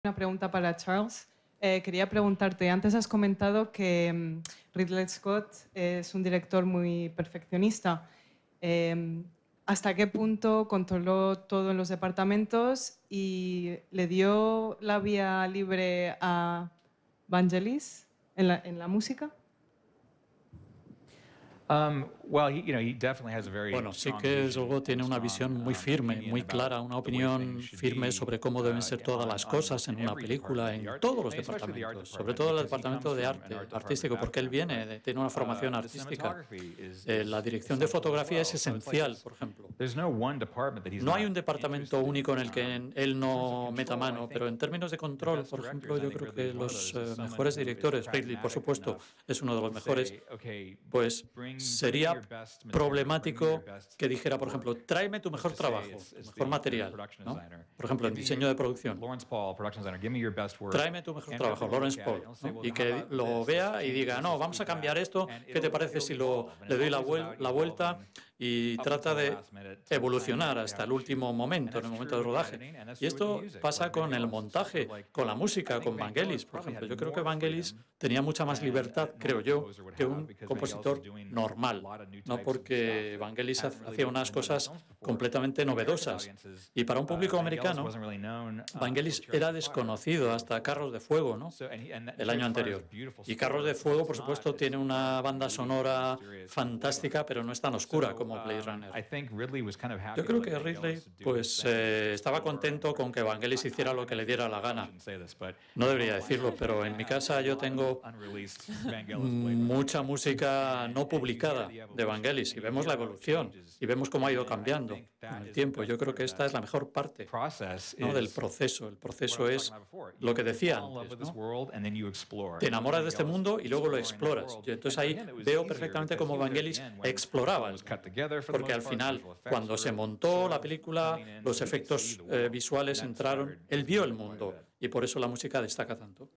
Una pregunta para Charles. Quería preguntarte, antes has comentado que Ridley Scott es un director muy perfeccionista. Eh, ¿Hasta qué punto controló todo en los departamentos y le dio la vía libre a Vangelis en la música? Bueno, sí que desde luego tiene una visión muy firme, muy clara, una opinión firme sobre cómo deben ser todas las cosas en una película, en todos los departamentos, sobre todo el departamento de arte, artístico, porque él tiene una formación artística. La dirección de fotografía es esencial, por ejemplo. No hay un departamento único en el que él no meta mano, pero en términos de control, por ejemplo, yo creo que los mejores directores, Ridley, por supuesto, es uno de los mejores, pues sería problemático que dijera, por ejemplo, tráeme tu mejor trabajo, tu mejor material, ¿no? Por ejemplo, en diseño de producción. Tráeme tu mejor trabajo, Lawrence Paul, ¿no? Y que lo vea y diga, no, vamos a cambiar esto, ¿qué te parece si le doy la vuelta y trata de evolucionar hasta el último momento, en el momento del rodaje? Y esto pasa con el montaje, con la música, con Vangelis, por ejemplo. Yo creo que Vangelis tenía mucha más libertad, creo yo, que un compositor normal, ¿no? Porque Vangelis hacía unas cosas completamente novedosas. Y para un público americano, Vangelis era desconocido hasta Carros de Fuego, ¿no? El año anterior. Y Carros de Fuego, por supuesto, tiene una banda sonora fantástica, pero no es tan oscura como Blade Runner. Yo creo que Ridley, pues, estaba contento con que Vangelis hiciera lo que le diera la gana. No debería decirlo, pero en mi casa yo tengo mucha música no publicada de Vangelis y vemos la evolución y vemos cómo ha ido cambiando con el tiempo. Yo creo que esta es la mejor parte, ¿no?, del proceso. El proceso es lo que decía antes, ¿no? Te enamoras de este mundo y luego lo exploras. Yo entonces ahí veo perfectamente cómo Vangelis exploraba el mundo. Porque al final, cuando se montó la película, los efectos visuales entraron, él vio el mundo y por eso la música destaca tanto.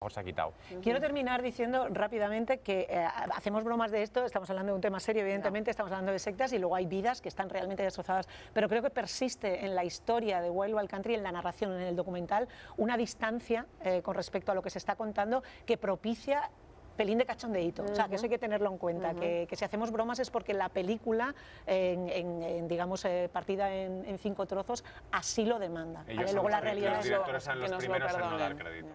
se ha quitado. Quiero terminar diciendo rápidamente que hacemos bromas de esto, estamos hablando de un tema serio, evidentemente, estamos hablando de sectas y luego hay vidas que están realmente destrozadas, pero creo que persiste en la historia de Wild Wild Country, en la narración, en el documental, una distancia con respecto a lo que se está contando que propicia pelín de cachondeíto, o sea, que eso hay que tenerlo en cuenta, que si hacemos bromas es porque la película, digamos, partida en 5 trozos, así lo demanda. ¿Vale? Luego la realidad es que los primeros en no dar crédito.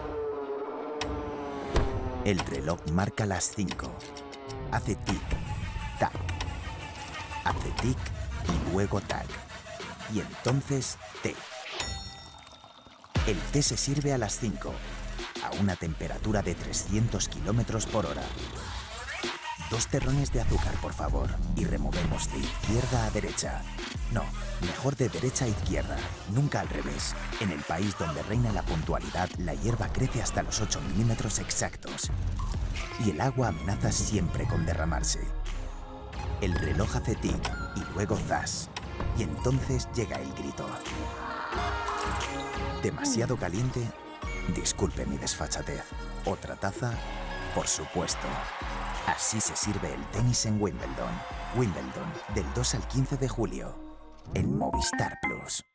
El reloj marca las 5. Hace tic, tac. Hace tic y luego tac. Y entonces té. El té se sirve a las 5. A una temperatura de 300 kilómetros por hora. 2 terrones de azúcar, por favor, y removemos de izquierda a derecha. No, mejor de derecha a izquierda, nunca al revés. En el país donde reina la puntualidad, la hierba crece hasta los 8 milímetros exactos. Y el agua amenaza siempre con derramarse. El reloj hace tic y luego zas. Y entonces llega el grito. ¿Demasiado caliente? Disculpe mi desfachatez. ¿Otra taza? Por supuesto. Así se sirve el tenis en Wimbledon. Wimbledon, del 2 al 15 de julio. En Movistar Plus.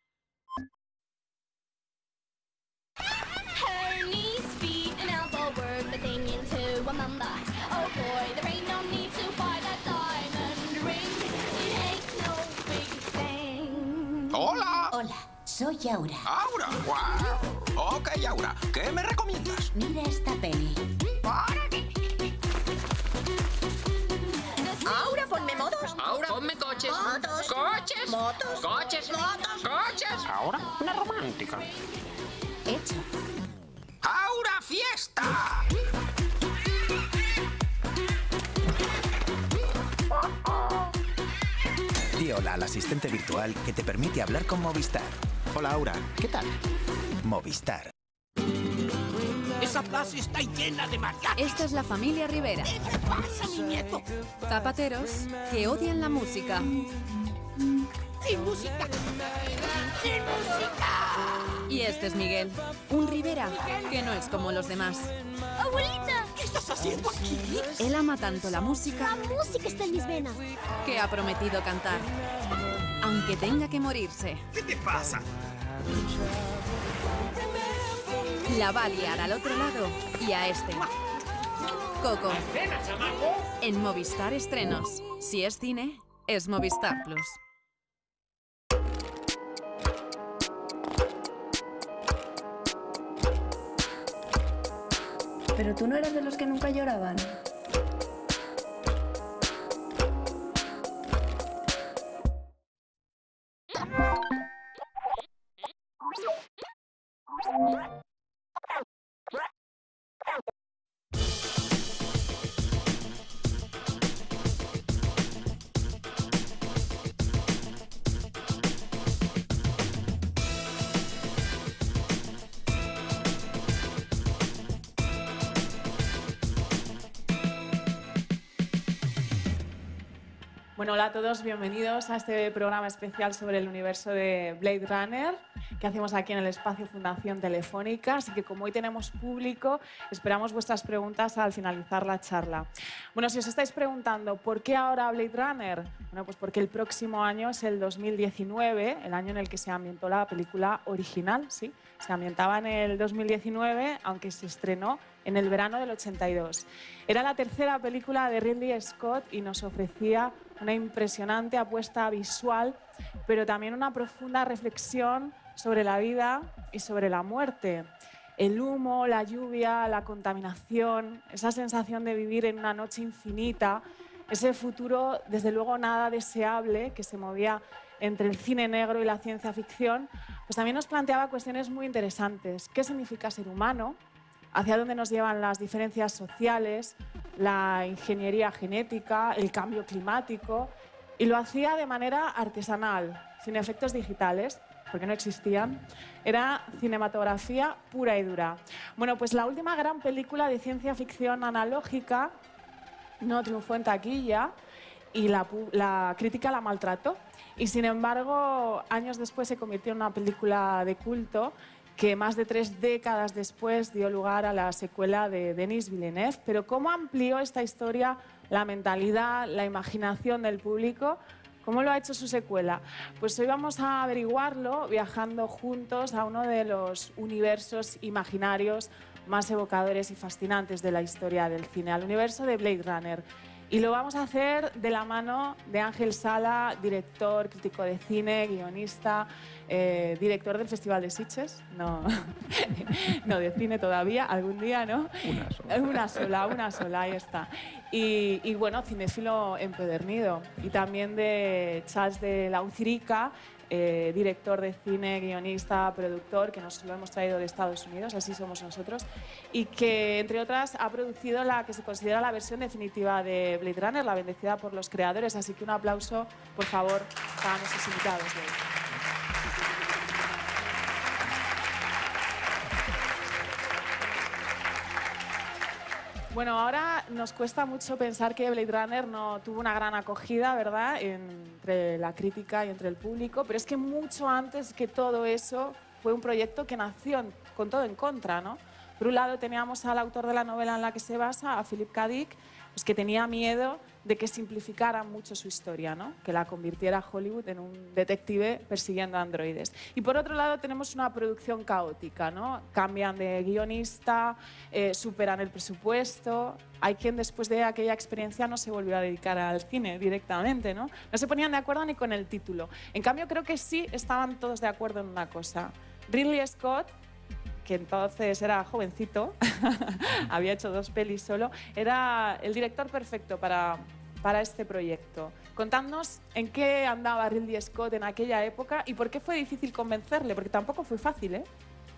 ¡Hola! Hola, soy Aura. ¡Aura! ¡Wow! Ok, Aura, ¿qué me recomiendas? Mira esta peli. Aura, ponme motos. Aura, ponme coches. Motos. Coches. Motos. Coches. Motos. Coches. Aura, una romántica. Hecho. ¡Aura, fiesta! Di hola al asistente virtual que te permite hablar con Movistar. Hola, Aura, ¿qué tal? Movistar. Esa plaza está llena de mariachis. Esta es la familia Rivera. ¿Qué pasa, mi nieto? Zapateros que odian la música. ¡Sin música! ¡Sin música! Y este es Miguel, un Rivera que no es como los demás. ¡Abuelita! ¿Qué estás haciendo aquí? Él ama tanto la música. La música está en mis venas. Que ha prometido cantar, aunque tenga que morirse. ¿Qué te pasa? La va a liar al otro lado y a este. Coco. En Movistar Estrenos. Si es cine, es Movistar Plus. Pero tú no eras de los que nunca lloraban. Bueno, hola a todos, bienvenidos a este programa especial sobre el universo de Blade Runner que hacemos aquí en el espacio Fundación Telefónica. Así que como hoy tenemos público, esperamos vuestras preguntas al finalizar la charla. Bueno, si os estáis preguntando ¿por qué ahora Blade Runner? Bueno, pues porque el próximo año es el 2019, el año en el que se ambientó la película original, ¿sí? Se ambientaba en el 2019, aunque se estrenó en el verano del 82. Era la tercera película de Ridley Scott y nos ofrecía una impresionante apuesta visual, pero también una profunda reflexión sobre la vida y sobre la muerte. El humo, la lluvia, la contaminación, esa sensación de vivir en una noche infinita, ese futuro, desde luego, nada deseable que se movía entre el cine negro y la ciencia ficción, pues también nos planteaba cuestiones muy interesantes. ¿Qué significa ser humano? ¿Hacia dónde nos llevan las diferencias sociales, la ingeniería genética, el cambio climático? Y lo hacía de manera artesanal, sin efectos digitales, porque no existían. Era cinematografía pura y dura. Bueno, pues la última gran película de ciencia ficción analógica no triunfó en taquilla y la crítica la maltrató. Y sin embargo, años después se convirtió en una película de culto que más de 3 décadas después dio lugar a la secuela de Denis Villeneuve. Pero ¿cómo amplió esta historia la mentalidad, la imaginación del público? ¿Cómo lo ha hecho su secuela? Pues hoy vamos a averiguarlo viajando juntos a uno de los universos imaginarios más evocadores y fascinantes de la historia del cine, al universo de Blade Runner. Y lo vamos a hacer de la mano de Ángel Sala, director, crítico de cine, guionista, director del Festival de Sitges. No, no de cine todavía, algún día, ¿no? Una sola, ahí está. Y bueno, cinéfilo empedernido. Y también de Charles de la Ucirica, director de cine, guionista, productor, que nos lo hemos traído de Estados Unidos, así somos nosotros, y que, entre otras, ha producido la que se considera la versión definitiva de Blade Runner, la bendecida por los creadores. Así que un aplauso, por favor, para nuestros invitados de hoy. Bueno, ahora nos cuesta mucho pensar que Blade Runner no tuvo una gran acogida, ¿verdad?, entre la crítica y entre el público, pero es que mucho antes que todo eso fue un proyecto que nació con todo en contra, ¿no? Por un lado teníamos al autor de la novela en la que se basa, a Philip K. Dick, pues que tenía miedo de que simplificara mucho su historia, ¿no? Que la convirtiera Hollywood en un detective persiguiendo androides. Y por otro lado tenemos una producción caótica, ¿no? Cambian de guionista, superan el presupuesto. Hay quien después de aquella experiencia no se volvió a dedicar al cine directamente, ¿no? No se ponían de acuerdo ni con el título. En cambio creo que sí estaban todos de acuerdo en una cosa. Ridley Scott, que entonces era jovencito, había hecho 2 pelis solo, era el director perfecto para este proyecto. Contadnos en qué andaba Ridley Scott en aquella época y por qué fue difícil convencerle, porque tampoco fue fácil, ¿eh?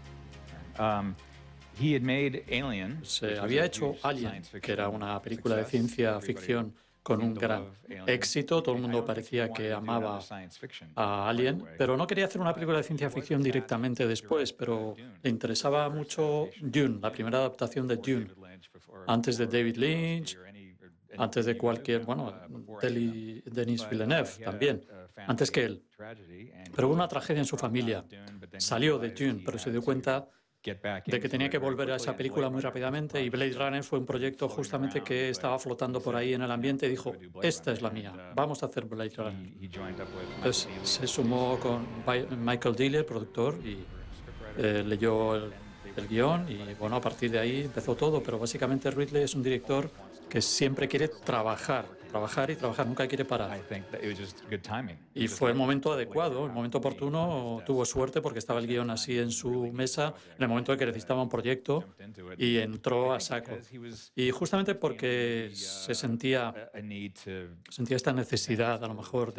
Se había hecho Alien, que era una película de ciencia ficción con un gran éxito. Todo el mundo parecía que amaba a Alien, pero no quería hacer una película de ciencia ficción directamente después, pero le interesaba mucho Dune, la primera adaptación de Dune, antes de David Lynch, antes de cualquier, bueno, Denis Villeneuve también, antes que él. Pero hubo una tragedia en su familia. Salió de Dune, pero se dio cuenta de que tenía que volver a esa película muy rápidamente, y Blade Runner fue un proyecto justamente que estaba flotando por ahí en el ambiente y dijo, esta es la mía, vamos a hacer Blade Runner. Entonces se sumó con Michael Diller, productor, y leyó el guión y bueno, a partir de ahí empezó todo, pero básicamente Ridley es un director que siempre quiere trabajar y trabajar, nunca quiere parar. Y fue el momento adecuado, el momento oportuno. Tuvo suerte porque estaba el guión así en su mesa en el momento en que necesitaba un proyecto y entró a saco. Y justamente porque se sentía esta necesidad a lo mejor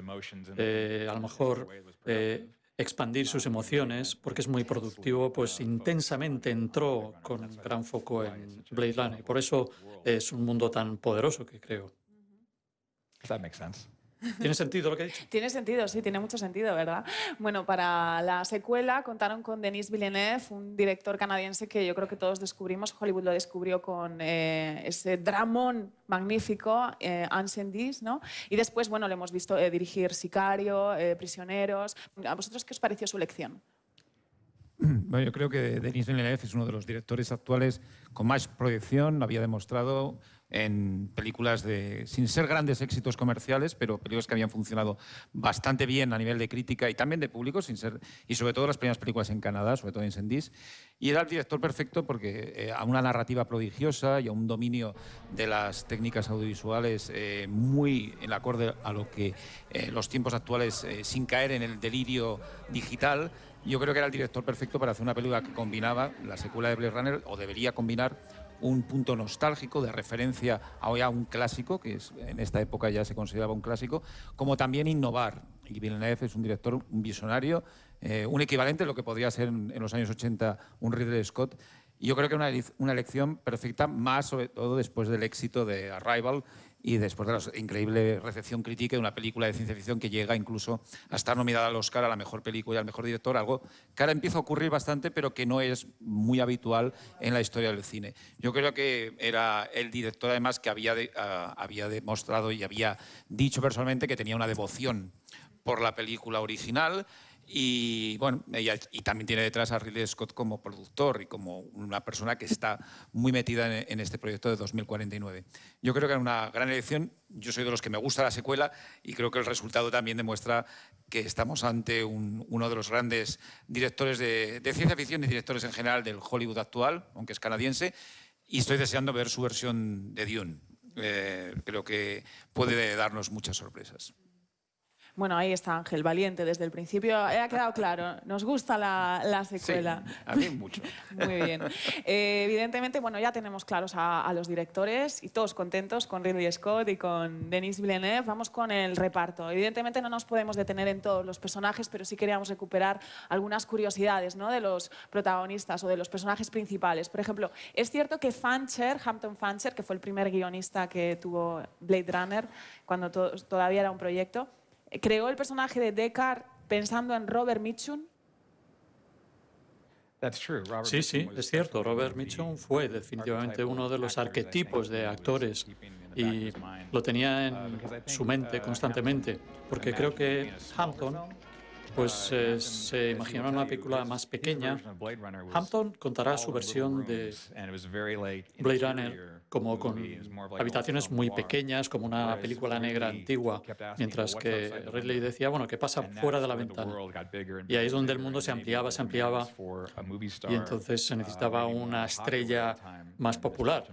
de expandir sus emociones, porque es muy productivo, pues intensamente entró con gran foco en Blade Runner. Y por eso es un mundo tan poderoso que creo. ¿Tiene sentido lo que he dicho? Tiene sentido, sí, tiene mucho sentido, ¿verdad? Bueno, para la secuela contaron con Denis Villeneuve, un director canadiense que yo creo que todos descubrimos. Hollywood lo descubrió con ese dramón magnífico, Ancient Days, ¿no? Y después, bueno, le hemos visto dirigir Sicario, Prisioneros. ¿A vosotros qué os pareció su elección? Bueno, yo creo que Denis Villeneuve es uno de los directores actuales con más proyección. Había demostrado en películas sin ser grandes éxitos comerciales, pero películas que habían funcionado bastante bien a nivel de crítica y también de público, y sobre todo las primeras películas en Canadá, sobre todo en Sendis. Y era el director perfecto porque a una narrativa prodigiosa y a un dominio de las técnicas audiovisuales muy en acorde a lo que los tiempos actuales, sin caer en el delirio digital. Yo creo que era el director perfecto para hacer una película que combinaba la secuela de Blade Runner, o debería combinar un punto nostálgico de referencia a un clásico, que en esta época ya se consideraba un clásico, como también innovar. Y Villeneuve es un director, un visionario, un equivalente a lo que podría ser en los años 80 un Ridley Scott. Y yo creo que una elección perfecta, más sobre todo después del éxito de Arrival y después de la increíble recepción crítica de una película de ciencia ficción que llega incluso a estar nominada al Oscar a la mejor película y al mejor director, algo que ahora empieza a ocurrir bastante, pero que no es muy habitual en la historia del cine. Yo creo que era el director, además, que había demostrado y había dicho personalmente que tenía una devoción por la película original, Y bueno, y también tiene detrás a Ridley Scott como productor y como una persona que está muy metida en este proyecto de 2049. Yo creo que era una gran elección. Yo soy de los que me gusta la secuela y creo que el resultado también demuestra que estamos ante uno de los grandes directores de ciencia ficción y directores en general del Hollywood actual, aunque es canadiense, y estoy deseando ver su versión de Dune. Creo que puede darnos muchas sorpresas. Bueno, ahí está Ángel, valiente desde el principio. Ha quedado claro, nos gusta la secuela. Sí, a mí mucho. Muy bien. Evidentemente, bueno, ya tenemos claros a los directores y todos contentos con Ridley Scott y con Denis Villeneuve. Vamos con el reparto. Evidentemente no nos podemos detener en todos los personajes, pero sí queríamos recuperar algunas curiosidades, ¿no?, de los protagonistas o de los personajes principales. Por ejemplo, es cierto que Hampton Fancher, que fue el primer guionista que tuvo Blade Runner cuando todavía era un proyecto, creó el personaje de Deckard pensando en Robert Mitchum. Sí, sí, es cierto. Robert Mitchum fue definitivamente uno de los arquetipos de actores y lo tenía en su mente constantemente, porque creo que Hampton pues se imaginó una película más pequeña. Hampton contará su versión de Blade Runner como con habitaciones muy pequeñas, como una película negra antigua, mientras que Ridley decía, bueno, que pasa fuera de la ventana. Y ahí es donde el mundo se ampliaba, y entonces se necesitaba una estrella más popular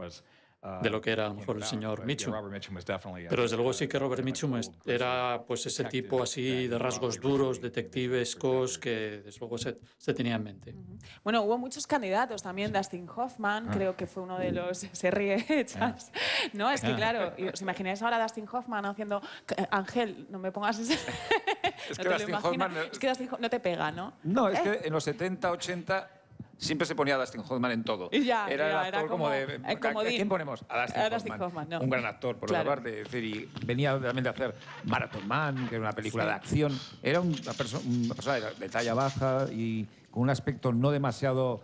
de lo que era a lo mejor el señor Mitchum. Pero desde luego sí que Robert Mitchum era pues ese tipo así de rasgos duros, detectivescos, que desde luego se tenía en mente. Bueno, hubo muchos candidatos también. Dustin Hoffman, creo que fue uno de los... Se ríe, Chas. No, es que claro, ¿os imagináis ahora a Dustin Hoffman haciendo... Ángel, no me pongas ese... Es que Dustin Hoffman... Es que Dustin no te pega, ¿no? No, es que en los 70, 80... siempre se ponía a Dustin Hoffman en todo. Ya, era el actor como de... ¿A quién ponemos? A Dustin Hoffman. No. Un gran actor, por otra parte. Es decir, y venía realmente a hacer Marathon Man, que era una película de acción. Era una persona de talla baja y con un aspecto no demasiado,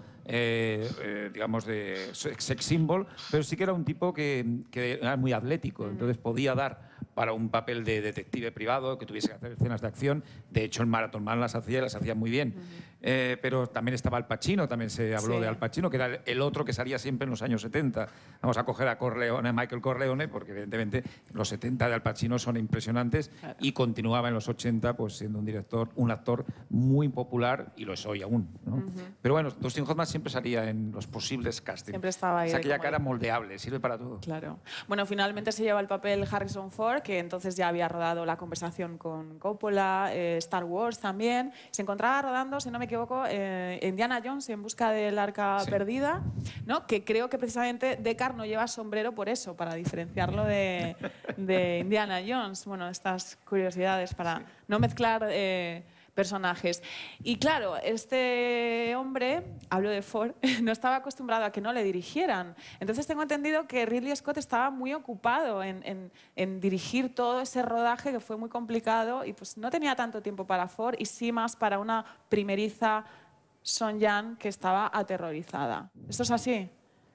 digamos, de sex symbol, pero sí que era un tipo que era muy atlético. Entonces podía dar para un papel de detective privado, que tuviese que hacer escenas de acción. De hecho, en Marathon Man las hacía muy bien. Pero también estaba Al Pacino, también se habló de Al Pacino, que era el otro que salía siempre en los años 70. Vamos a coger a Michael Corleone, porque evidentemente los 70 de Al Pacino son impresionantes, y continuaba en los 80 pues, siendo un actor muy popular, y lo es hoy aún, ¿no? Pero bueno, Dustin Hoffman siempre salía en los posibles castings. Siempre estaba ahí. Es aquella cara moldeable, sirve para todo. Claro. Bueno, finalmente se lleva el papel Harrison Ford, que entonces ya había rodado La conversación con Coppola, Star Wars también. Se encontraba rodando, si no me equivoco, Indiana Jones en busca del arca perdida, ¿no? Que creo que precisamente Deckard no lleva sombrero por eso, para diferenciarlo de Indiana Jones. Bueno, estas curiosidades para no mezclar personajes. Y claro, este hombre, hablo de Ford, no estaba acostumbrado a que no le dirigieran. Entonces tengo entendido que Ridley Scott estaba muy ocupado en dirigir todo ese rodaje, que fue muy complicado, y pues no tenía tanto tiempo para Ford, y sí más para una primeriza Son Yan que estaba aterrorizada. ¿Esto es así?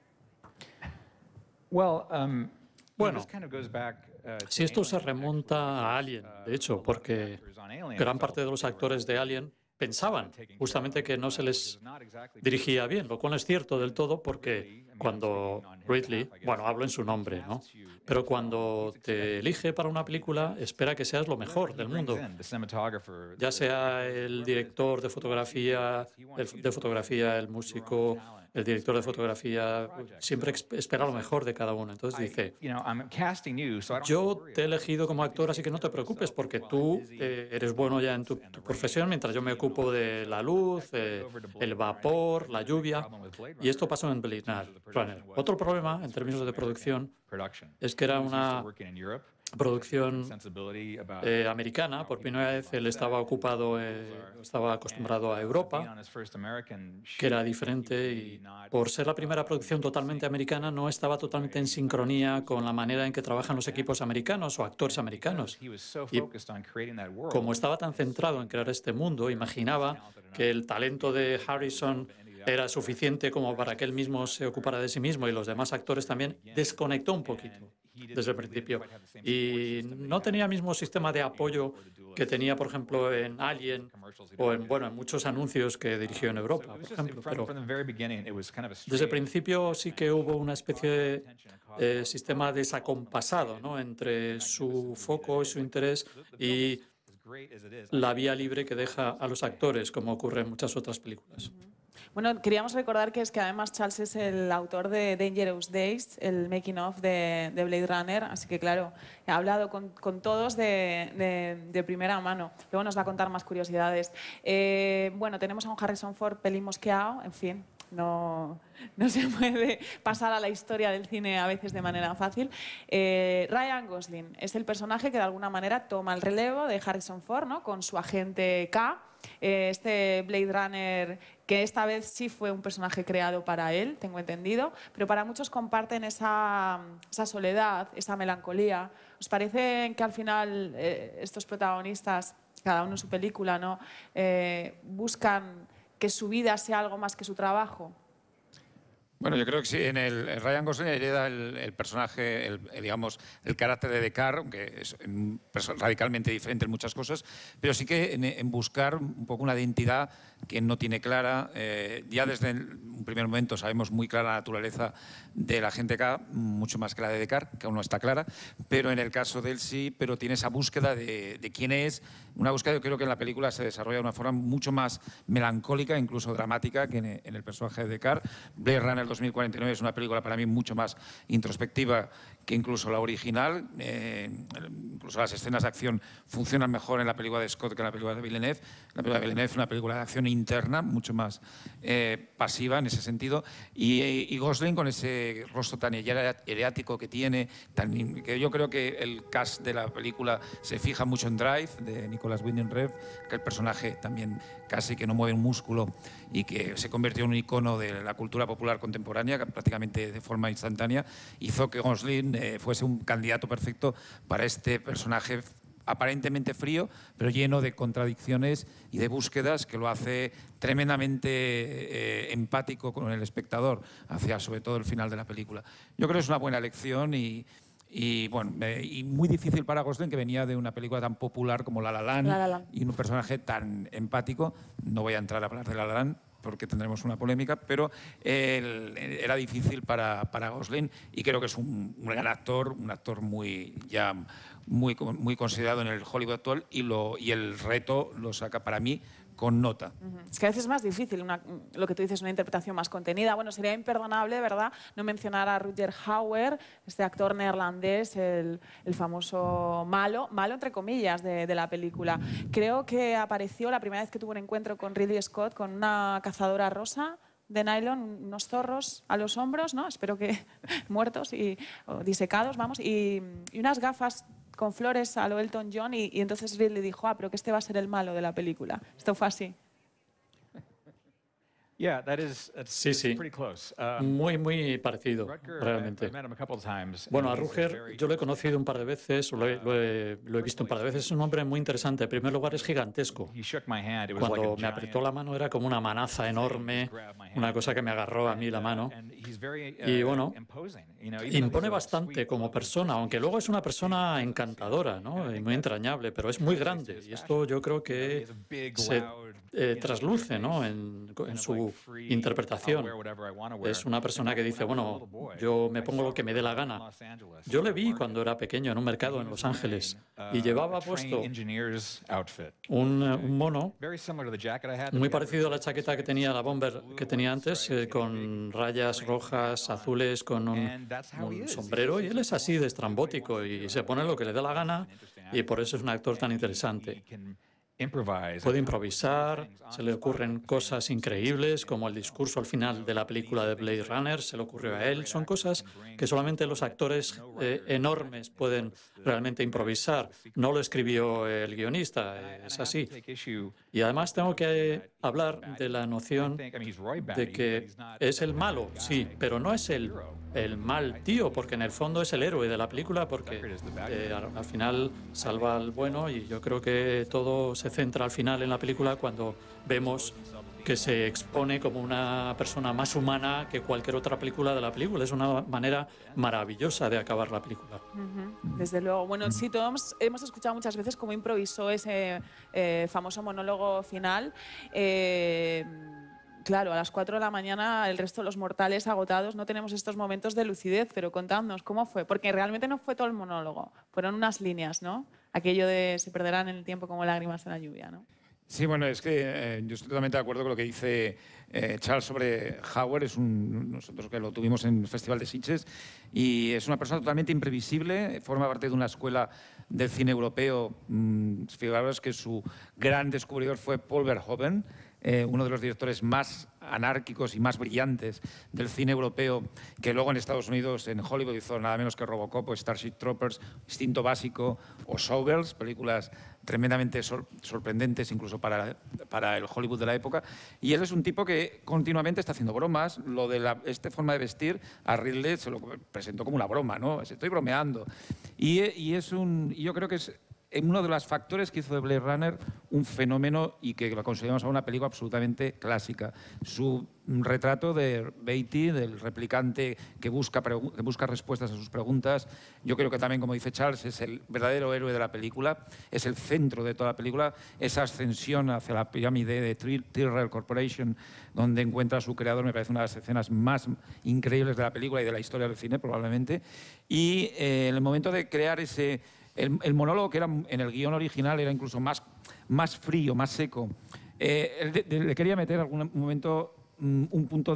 Bueno, si esto se remonta a Alien, de hecho, porque gran parte de los actores de Alien pensaban justamente que no se les dirigía bien, lo cual es cierto del todo, porque cuando Ridley, bueno, hablo en su nombre, ¿no? Pero cuando te elige para una película, espera que seas lo mejor del mundo. Ya sea el director de fotografía, el músico, el director de fotografía, siempre espera lo mejor de cada uno. Entonces dice, yo te he elegido como actor, así que no te preocupes, porque tú eres bueno ya en tu profesión, mientras yo me ocupo de la luz, el vapor, la lluvia. Y esto pasó en Blade Runner. Otro problema en términos de producción es que era una producción americana. Por primera vez él estaba estaba acostumbrado a Europa, que era diferente, y por ser la primera producción totalmente americana no estaba totalmente en sincronía con la manera en que trabajan los equipos americanos o actores americanos. Y como estaba tan centrado en crear este mundo, imaginaba que el talento de Harrison era suficiente como para que él mismo se ocupara de sí mismo y los demás actores también, desconectó un poquito. desde el principio. Y no tenía el mismo sistema de apoyo que tenía, por ejemplo, en Alien o en muchos anuncios que dirigió en Europa, por ejemplo. Pero desde el principio sí que hubo una especie de sistema desacompasado, ¿no?, entre su foco y su interés y la vía libre que deja a los actores, como ocurre en muchas otras películas. Bueno, queríamos recordar que además Charles es el autor de Dangerous Days, el making of de Blade Runner, así que claro, ha hablado con todos de primera mano. Luego nos va a contar más curiosidades. Bueno, tenemos a un Harrison Ford pelín mosqueado, en fin. No se puede pasar a la historia del cine a veces de manera fácil. Ryan Gosling es el personaje que de alguna manera toma el relevo de Harrison Ford, ¿no?, con su agente K. Este Blade Runner, que esta vez sí fue un personaje creado para él, tengo entendido, pero para muchos comparten esa soledad, esa melancolía. ¿Os parece que al final estos protagonistas, cada uno en su película, ¿no?, buscan que su vida sea algo más que su trabajo? Bueno, yo creo que sí. En el Ryan Gosling hereda el personaje, digamos, el carácter de Descartes, aunque es radicalmente diferente en muchas cosas, pero sí que en buscar un poco una identidad que no tiene clara. Ya desde un primer momento sabemos muy clara la naturaleza de la agente K, mucho más que la de Descartes, que aún no está clara, pero en el caso de él sí, pero tiene esa búsqueda de quién es, una búsqueda que creo que en la película se desarrolla de una forma mucho más melancólica, incluso dramática, que en el personaje de Descartes. Blade Runner 2049 es una película para mí mucho más introspectiva que incluso la original. Incluso las escenas de acción funcionan mejor en la película de Scott que en la película de Villeneuve. La película de Villeneuve es una película de acción interna, mucho más pasiva en ese sentido. Y Gosling, con ese rostro tan eriático que tiene, que yo creo que el cast de la película se fija mucho en Drive, de Nicolas Winding Refn, que el personaje también casi que no mueve un músculo y que se convirtió en un icono de la cultura popular contemporánea, prácticamente de forma instantánea, hizo que Gosling fuese un candidato perfecto para este personaje aparentemente frío, pero lleno de contradicciones y de búsquedas, que lo hace tremendamente empático con el espectador hacia sobre todo el final de la película. Yo creo que es una buena elección y muy difícil para Gosling, que venía de una película tan popular como La La Land, y un personaje tan empático. No voy a entrar a hablar de La La Land porque tendremos una polémica, pero era difícil para Gosling, y creo que es un gran actor, un actor muy considerado en el Hollywood actual, y el reto lo saca para mí con nota. Es que a veces es más difícil, lo que tú dices, una interpretación más contenida. Bueno, sería imperdonable, ¿verdad?, no mencionar a Rutger Hauer, este actor neerlandés, el famoso malo entre comillas de la película. Creo que apareció la primera vez que tuvo un encuentro con Ridley Scott con una cazadora rosa de nylon, unos zorros a los hombros, ¿no?, espero que muertos o disecados, vamos, y unas gafas con flores a lo Elton John, y entonces Ridley dijo, pero que este va a ser el malo de la película. Esto fue así. Sí, sí. Muy parecido, realmente. Bueno, a Rutger yo lo he conocido un par de veces, lo he visto un par de veces. Es un hombre muy interesante. En primer lugar, es gigantesco. Cuando me apretó la mano era como una manaza enorme, una cosa que me agarró a mí la mano. Y bueno, impone bastante como persona, aunque luego es una persona encantadora, ¿no?, y muy entrañable, pero es muy grande. Y esto yo creo que se trasluce, ¿no?, en su interpretación. Es una persona que dice, bueno, yo me pongo lo que me dé la gana. Yo le vi cuando era pequeño en un mercado en Los Ángeles y llevaba puesto un mono muy parecido a la chaqueta que tenía la bomber que tenía antes, con rayas rojas, azules, con un sombrero, y él es así de estrambótico y se pone lo que le dé la gana, y por eso es un actor tan interesante. Puede improvisar, se le ocurren cosas increíbles, como el discurso al final de la película de Blade Runner, se le ocurrió a él. Son cosas que solamente los actores enormes pueden realmente improvisar. No lo escribió el guionista, es así. Y además tengo que hablar de la noción de que es el malo, sí, pero no es el mal tío, porque en el fondo es el héroe de la película, porque al final salva al bueno, y yo creo que todo se centra al final en la película cuando vemos que se expone como una persona más humana que cualquier otra película de la película. Es una manera maravillosa de acabar la película. Desde luego. Bueno, sí, todos hemos escuchado muchas veces cómo improvisó ese famoso monólogo final. Claro, a las 4 de la mañana el resto de los mortales agotados no tenemos estos momentos de lucidez, pero contadnos cómo fue, porque realmente no fue todo el monólogo, fueron unas líneas, ¿no? Aquello de se perderán en el tiempo como lágrimas en la lluvia, ¿no? Sí, bueno, es que yo estoy totalmente de acuerdo con lo que dice Charles sobre Hauer. Nosotros que lo tuvimos en el Festival de Sitges, y es una persona totalmente imprevisible, forma parte de una escuela del cine europeo. Fijaros que su gran descubridor fue Paul Verhoeven, uno de los directores más anárquicos y más brillantes del cine europeo, que luego en Estados Unidos, en Hollywood, hizo nada menos que Robocop o Starship Troopers, Instinto Básico o Showgirls, películas tremendamente sorprendentes incluso para el Hollywood de la época. Y él es un tipo que continuamente está haciendo bromas. Lo de esta forma de vestir a Ridley se lo presentó como una broma, ¿no? Estoy bromeando. Y yo creo que es uno de los factores que hizo de Blade Runner un fenómeno y que lo consideramos ahora una película absolutamente clásica. Su retrato de Beatty, del replicante que busca respuestas a sus preguntas, yo creo que también, como dice Charles, es el verdadero héroe de la película, es el centro de toda la película, esa ascensión hacia la pirámide de Tyrrell Corporation, donde encuentra a su creador, me parece una de las escenas más increíbles de la película y de la historia del cine, probablemente. Y en el momento de crear el monólogo, que era en el guión original era incluso más frío, más seco, le quería meter en algún momento un punto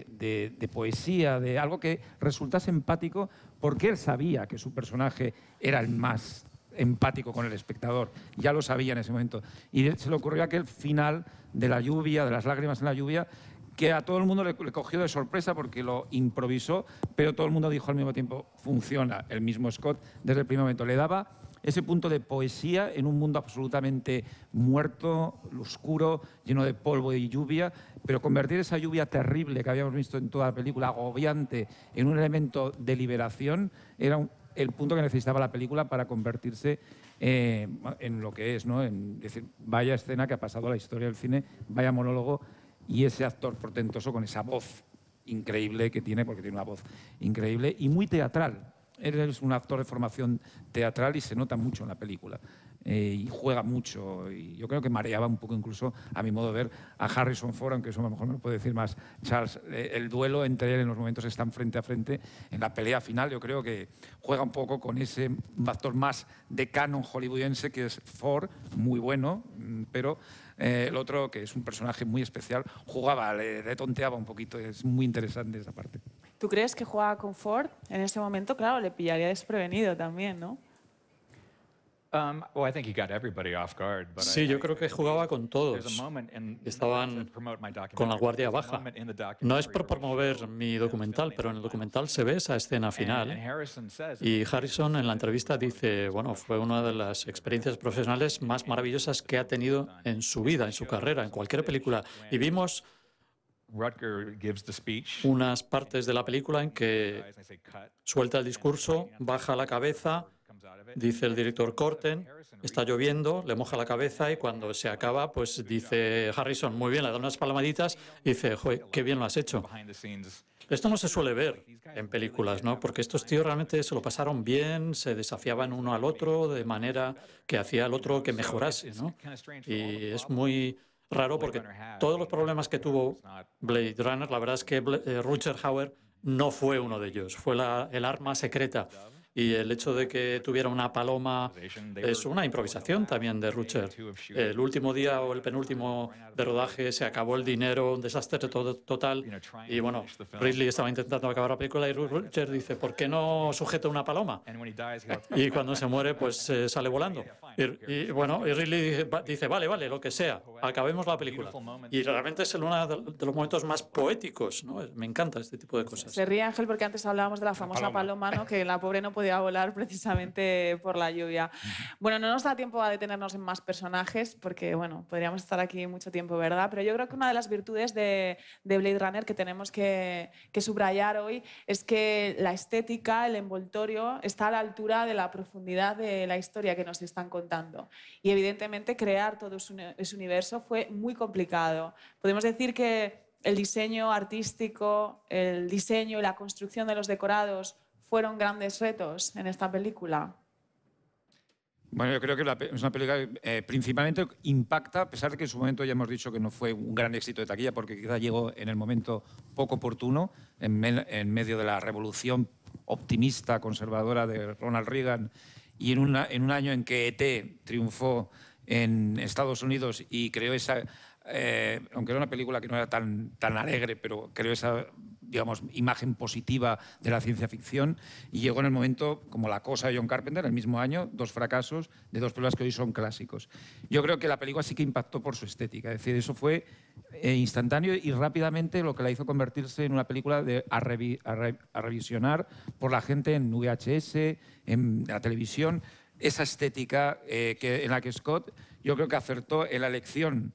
de poesía, de algo que resultase empático, porque él sabía que su personaje era el más empático con el espectador, ya lo sabía en ese momento. Y se le ocurrió aquel final de la lluvia, de las lágrimas en la lluvia, que a todo el mundo le cogió de sorpresa porque lo improvisó, pero todo el mundo dijo al mismo tiempo, funciona. El mismo Scott, desde el primer momento, le daba ese punto de poesía en un mundo absolutamente muerto, oscuro, lleno de polvo y lluvia, pero convertir esa lluvia terrible que habíamos visto en toda la película, agobiante, en un elemento de liberación, era el punto que necesitaba la película para convertirse en lo que es, ¿no? En decir, vaya escena que ha pasado a la historia del cine, vaya monólogo, y ese actor portentoso con esa voz increíble que tiene, porque tiene una voz increíble y muy teatral. Él es un actor de formación teatral y se nota mucho en la película. Y juega mucho. Y yo creo que mareaba un poco incluso, a mi modo de ver, a Harrison Ford, aunque eso a lo mejor me lo puede decir más Charles. El duelo entre él en los momentos que están frente a frente, en la pelea final, yo creo que juega un poco con ese actor más de canon hollywoodiense, que es Ford, muy bueno, pero el otro, que es un personaje muy especial, jugaba, le tonteaba un poquito. Es muy interesante esa parte. ¿Tú crees que juega con Ford en ese momento? Claro, le pillaría desprevenido también, ¿no? Sí, yo creo que jugaba con todos. Estaban con la guardia baja. No es por promover mi documental, pero en el documental se ve esa escena final. Y Harrison en la entrevista dice, bueno, fue una de las experiencias profesionales más maravillosas que ha tenido en su vida, en su carrera, en cualquier película. Y vimos unas partes de la película en que suelta el discurso, baja la cabeza, dice el director corten, está lloviendo, le moja la cabeza y cuando se acaba, pues dice Harrison, muy bien, le da unas palmaditas y dice, joder, qué bien lo has hecho. Esto no se suele ver en películas, ¿no? Porque estos tíos realmente se lo pasaron bien, se desafiaban uno al otro de manera que hacía al otro que mejorase, ¿no? Y es muy raro porque todos los problemas que tuvo Blade Runner, la verdad es que Rutger Hauer no fue uno de ellos, fue el arma secreta. Y el hecho de que tuviera una paloma es una improvisación también de Rutger. El último día o el penúltimo de rodaje se acabó el dinero, un desastre total. Y bueno, Ridley estaba intentando acabar la película y Rutger dice, ¿por qué no sujeta una paloma? Y cuando se muere, pues sale volando. Y bueno, y Ridley dice, vale, lo que sea, acabemos la película. Y realmente es uno de los momentos más poéticos, ¿no? Me encanta este tipo de cosas. Se ríe Ángel porque antes hablábamos de la famosa paloma, ¿no? Que la pobre no podía volar precisamente por la lluvia. Bueno, no nos da tiempo a detenernos en más personajes porque, bueno, podríamos estar aquí mucho tiempo, ¿verdad? Pero yo creo que una de las virtudes de Blade Runner que tenemos que subrayar hoy es que la estética, el envoltorio, está a la altura de la profundidad de la historia que nos están contando. Y evidentemente crear todo ese universo fue muy complicado. Podemos decir que el diseño artístico, el diseño y la construcción de los decorados fueron grandes retos en esta película. Bueno, yo creo que es una película que principalmente impacta, a pesar de que en su momento ya hemos dicho que no fue un gran éxito de taquilla, porque quizá llegó en el momento poco oportuno, en medio de la revolución optimista, conservadora de Ronald Reagan, y en un año en que E.T. triunfó en Estados Unidos y creó esa... aunque era una película que no era tan alegre, pero creó esa, digamos, imagen positiva de la ciencia ficción, y llegó en el momento, como La Cosa de John Carpenter, el mismo año, 2 fracasos de 2 películas que hoy son clásicos. Yo creo que la película sí que impactó por su estética, es decir, eso fue instantáneo y rápidamente lo que la hizo convertirse en una película a revisionar por la gente en VHS, en la televisión. Esa estética en la que Scott, yo creo que acertó en la elección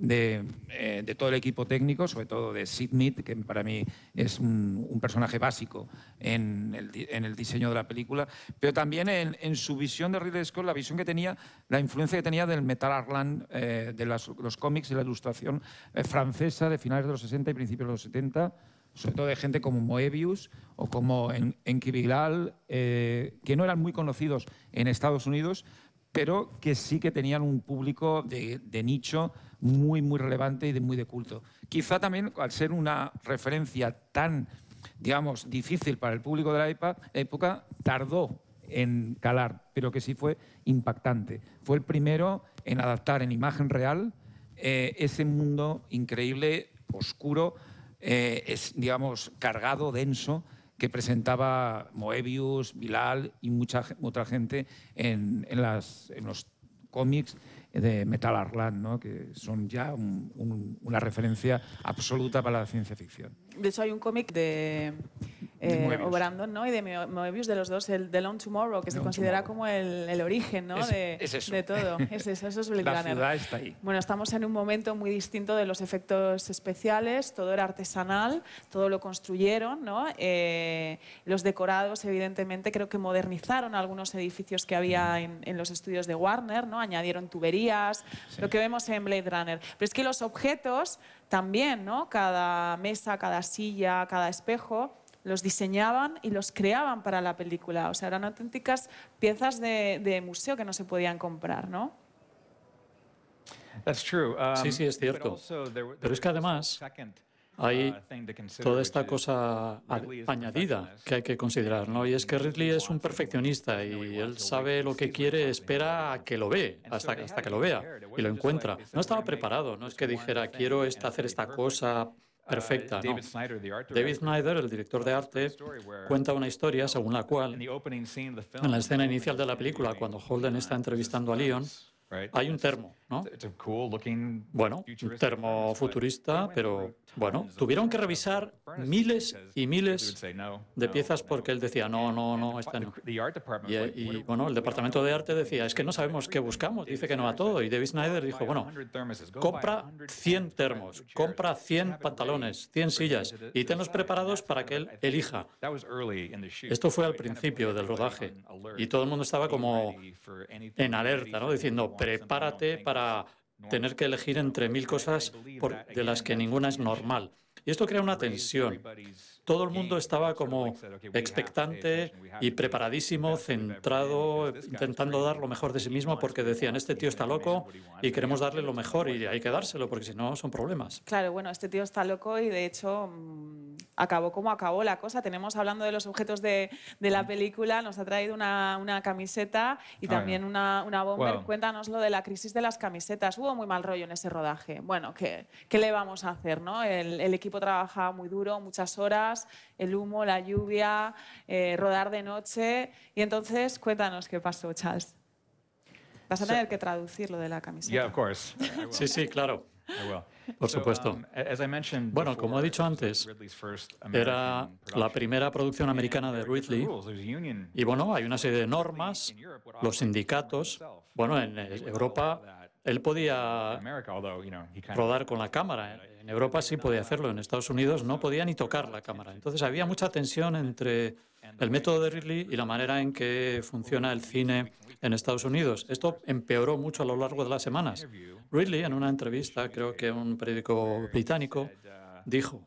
de todo el equipo técnico, sobre todo de Sid Mead, que para mí es un personaje básico en el diseño de la película, pero también en su visión de Ridley Scott, la visión que tenía, la influencia que tenía del metal Arlan, de los cómics y la ilustración francesa de finales de los 60 y principios de los 70, sobre todo de gente como Moebius o como Enki Bilal, que no eran muy conocidos en Estados Unidos, pero que sí que tenían un público de nicho muy relevante y muy de culto. Quizá también, al ser una referencia tan, digamos, difícil para el público de la época, tardó en calar, pero que sí fue impactante. Fue el primero en adaptar en imagen real ese mundo increíble, oscuro, digamos, cargado, denso, que presentaba Moebius, Bilal y mucha otra gente en los cómics de Metal Arlan, ¿no? Que son ya una referencia absoluta para la ciencia ficción. De hecho, hay un cómic de O'Brandon, ¿no? Y de Moebius, de los dos, el The Long Tomorrow, que se considera como el origen, ¿no? de todo. Es eso es Blade Runner. La ciudad está ahí. Bueno, estamos en un momento muy distinto de los efectos especiales, todo era artesanal, todo lo construyeron, ¿no? Los decorados, evidentemente, creo que modernizaron algunos edificios que había en los estudios de Warner, ¿no? Añadieron tuberías, lo que vemos en Blade Runner. Pero es que los objetos también, ¿no? Cada mesa, cada silla, cada espejo, los diseñaban y los creaban para la película. O sea, eran auténticas piezas de museo que no se podían comprar, ¿no? Sí, es cierto. Pero es que además hay toda esta cosa añadida que hay que considerar, ¿no? Y es que Ridley es un perfeccionista y él sabe lo que quiere, espera a que lo ve, hasta que lo vea y lo encuentra. No estaba preparado, no es que dijera quiero hacer esta cosa perfecta, no. David Snyder, el director de arte, cuenta una historia según la cual en la escena inicial de la película, cuando Holden está entrevistando a Leon, hay un termo, ¿no? Bueno, un termo futurista, pero bueno, tuvieron que revisar miles y miles de piezas porque él decía, no, esta no. Y bueno, el departamento de arte decía, es que no sabemos qué buscamos, dice que no a todo. Y David Snyder dijo, bueno, compra 100 termos, compra 100 pantalones, 100 sillas y tenlos preparados para que él elija. Esto fue al principio del rodaje y todo el mundo estaba como en alerta, ¿no? Diciendo, prepárate para tener que elegir entre 1000 cosas de las que ninguna es normal. Y esto crea una tensión. Todo el mundo estaba como expectante y preparadísimo, centrado, intentando dar lo mejor de sí mismo porque decían, este tío está loco y queremos darle lo mejor y hay que dárselo porque si no son problemas. Claro, bueno, este tío está loco y de hecho acabó como acabó la cosa. Tenemos, hablando de los objetos de la película, nos ha traído una camiseta y también una bomber. Wow. Cuéntanos lo de la crisis de las camisetas. Hubo muy mal rollo en ese rodaje. Bueno, ¿qué le vamos a hacer, no? El equipo trabajaba muy duro, muchas horas, el humo, la lluvia, rodar de noche. Y entonces, cuéntanos qué pasó, Charles. Vas a tener que traducir lo de la camiseta. Sí, claro. Por supuesto. Bueno, como he dicho antes, era la primera producción americana de Ridley y bueno, hay una serie de normas, los sindicatos. Bueno, en Europa él podía rodar con la cámara. En Europa sí podía hacerlo, en Estados Unidos no podía ni tocar la cámara. Entonces había mucha tensión entre el método de Ridley y la manera en que funciona el cine en Estados Unidos. Esto empeoró mucho a lo largo de las semanas. Ridley, en una entrevista, creo que en un periódico británico, dijo,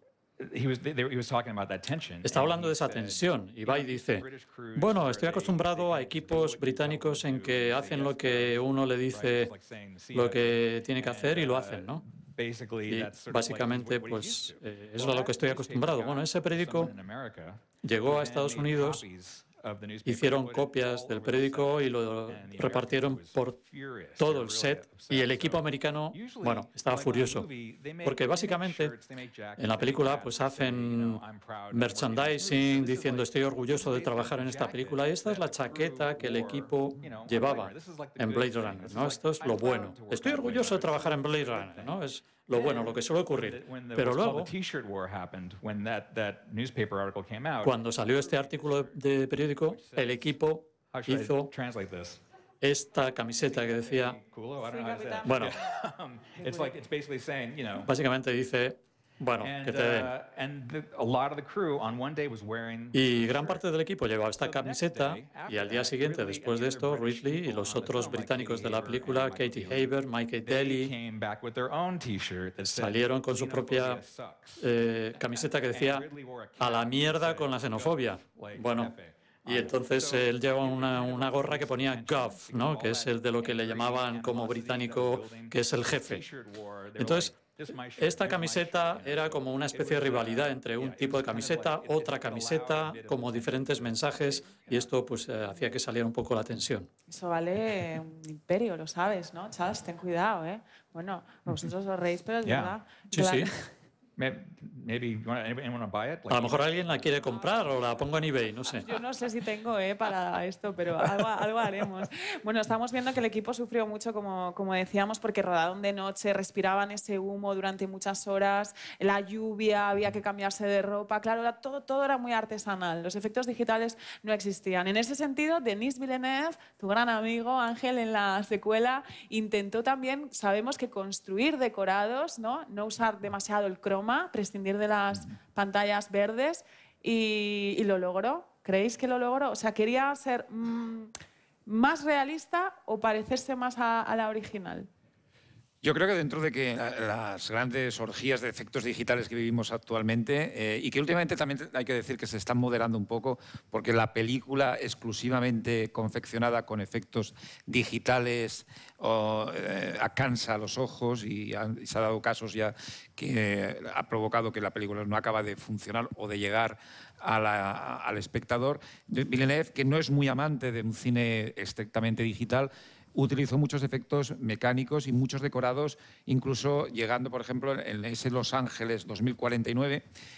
está hablando de esa tensión y va y dice, bueno, estoy acostumbrado a equipos británicos en que hacen lo que uno le dice lo que tiene que hacer y lo hacen, ¿no? Y básicamente, pues, eso es a lo que estoy acostumbrado. Bueno, ese periódico llegó a Estados Unidos, hicieron copias del periódico y lo repartieron por todo el set y el equipo americano, bueno, estaba furioso, porque básicamente en la película pues hacen merchandising diciendo estoy orgulloso de trabajar en esta película y esta es la chaqueta que el equipo llevaba en Blade Runner, ¿no? Esto es lo bueno. Estoy orgulloso de trabajar en Blade Runner, ¿no? Es lo bueno, lo que suele ocurrir. Pero luego, cuando salió este artículo de periódico, el equipo hizo esta camiseta que decía, bueno, básicamente dice, bueno, que te den. Y gran parte del equipo llevaba esta camiseta y al día siguiente, después de esto, Ridley y los otros británicos de la película, Katie Haber, Mike Daly, salieron con su propia camiseta que decía a la mierda con la xenofobia. Bueno, y entonces él lleva una gorra que ponía Gov, ¿no? Que es el de lo que le llamaban como británico, que es el jefe. Entonces, esta camiseta era como una especie de rivalidad entre un tipo de camiseta, otra camiseta, como diferentes mensajes, y esto pues hacía que saliera un poco la tensión. Eso vale un imperio, lo sabes, ¿no? Charles, ten cuidado, ¿eh? Bueno, vosotros os reís, pero es verdad. Sí, sí. A lo mejor alguien la quiere comprar o la pongo en eBay, no sé. Yo no sé si tengo para esto, pero algo haremos. Bueno, estamos viendo que el equipo sufrió mucho, como decíamos, porque rodaron de noche, respiraban ese humo durante muchas horas, la lluvia, había que cambiarse de ropa. Claro, todo era muy artesanal. Los efectos digitales no existían. En ese sentido, Denis Villeneuve, tu gran amigo Ángel, en la secuela, intentó también, sabemos que construir decorados, no usar demasiado el croma, prescindir de las pantallas verdes y lo logró. ¿Creéis que lo logró? O sea, ¿quería ser más realista o parecerse más a la original? Yo creo que dentro de que las grandes orgías de efectos digitales que vivimos actualmente y que últimamente también hay que decir que se están moderando un poco porque la película exclusivamente confeccionada con efectos digitales cansa a los ojos y se ha dado casos ya que ha provocado que la película no acaba de funcionar o de llegar al espectador. Villeneuve, que no es muy amante de un cine estrictamente digital, utilizó muchos efectos mecánicos y muchos decorados, incluso llegando, por ejemplo, en ese Los Ángeles 2049,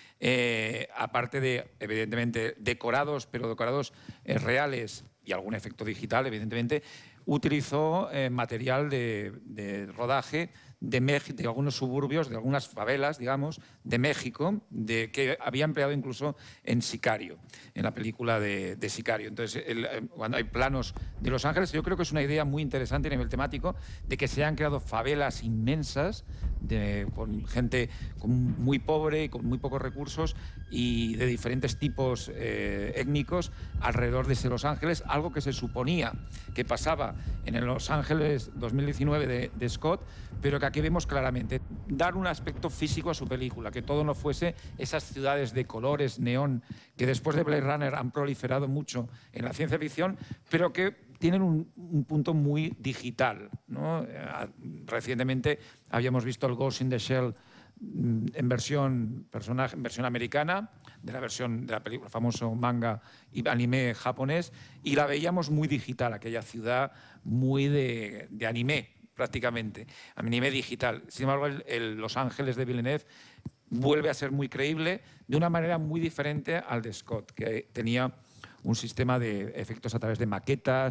aparte de, evidentemente, decorados, pero decorados reales y algún efecto digital, evidentemente, utilizó material de rodaje de algunos suburbios, de algunas favelas, digamos, de México, que había empleado incluso en Sicario, en la película de Sicario. Entonces, cuando hay planos de Los Ángeles, yo creo que es una idea muy interesante a nivel temático de que se han creado favelas inmensas con gente muy pobre y con muy pocos recursos y de diferentes tipos étnicos alrededor de ese Los Ángeles, algo que se suponía que pasaba en el Los Ángeles 2019 de Scott, pero que aquí vemos claramente dar un aspecto físico a su película, que todo no fuese esas ciudades de colores, neón, que después de Blade Runner han proliferado mucho en la ciencia ficción, pero que tienen un punto muy digital, ¿no? Recientemente habíamos visto el Ghost in the Shell en versión americana, de la película, famoso manga y anime japonés, y la veíamos muy digital, aquella ciudad muy de anime, prácticamente, anime digital. Sin embargo, Los Ángeles de Villeneuve vuelve a ser muy creíble de una manera muy diferente al de Scott, que tenía un sistema de efectos a través de maquetas,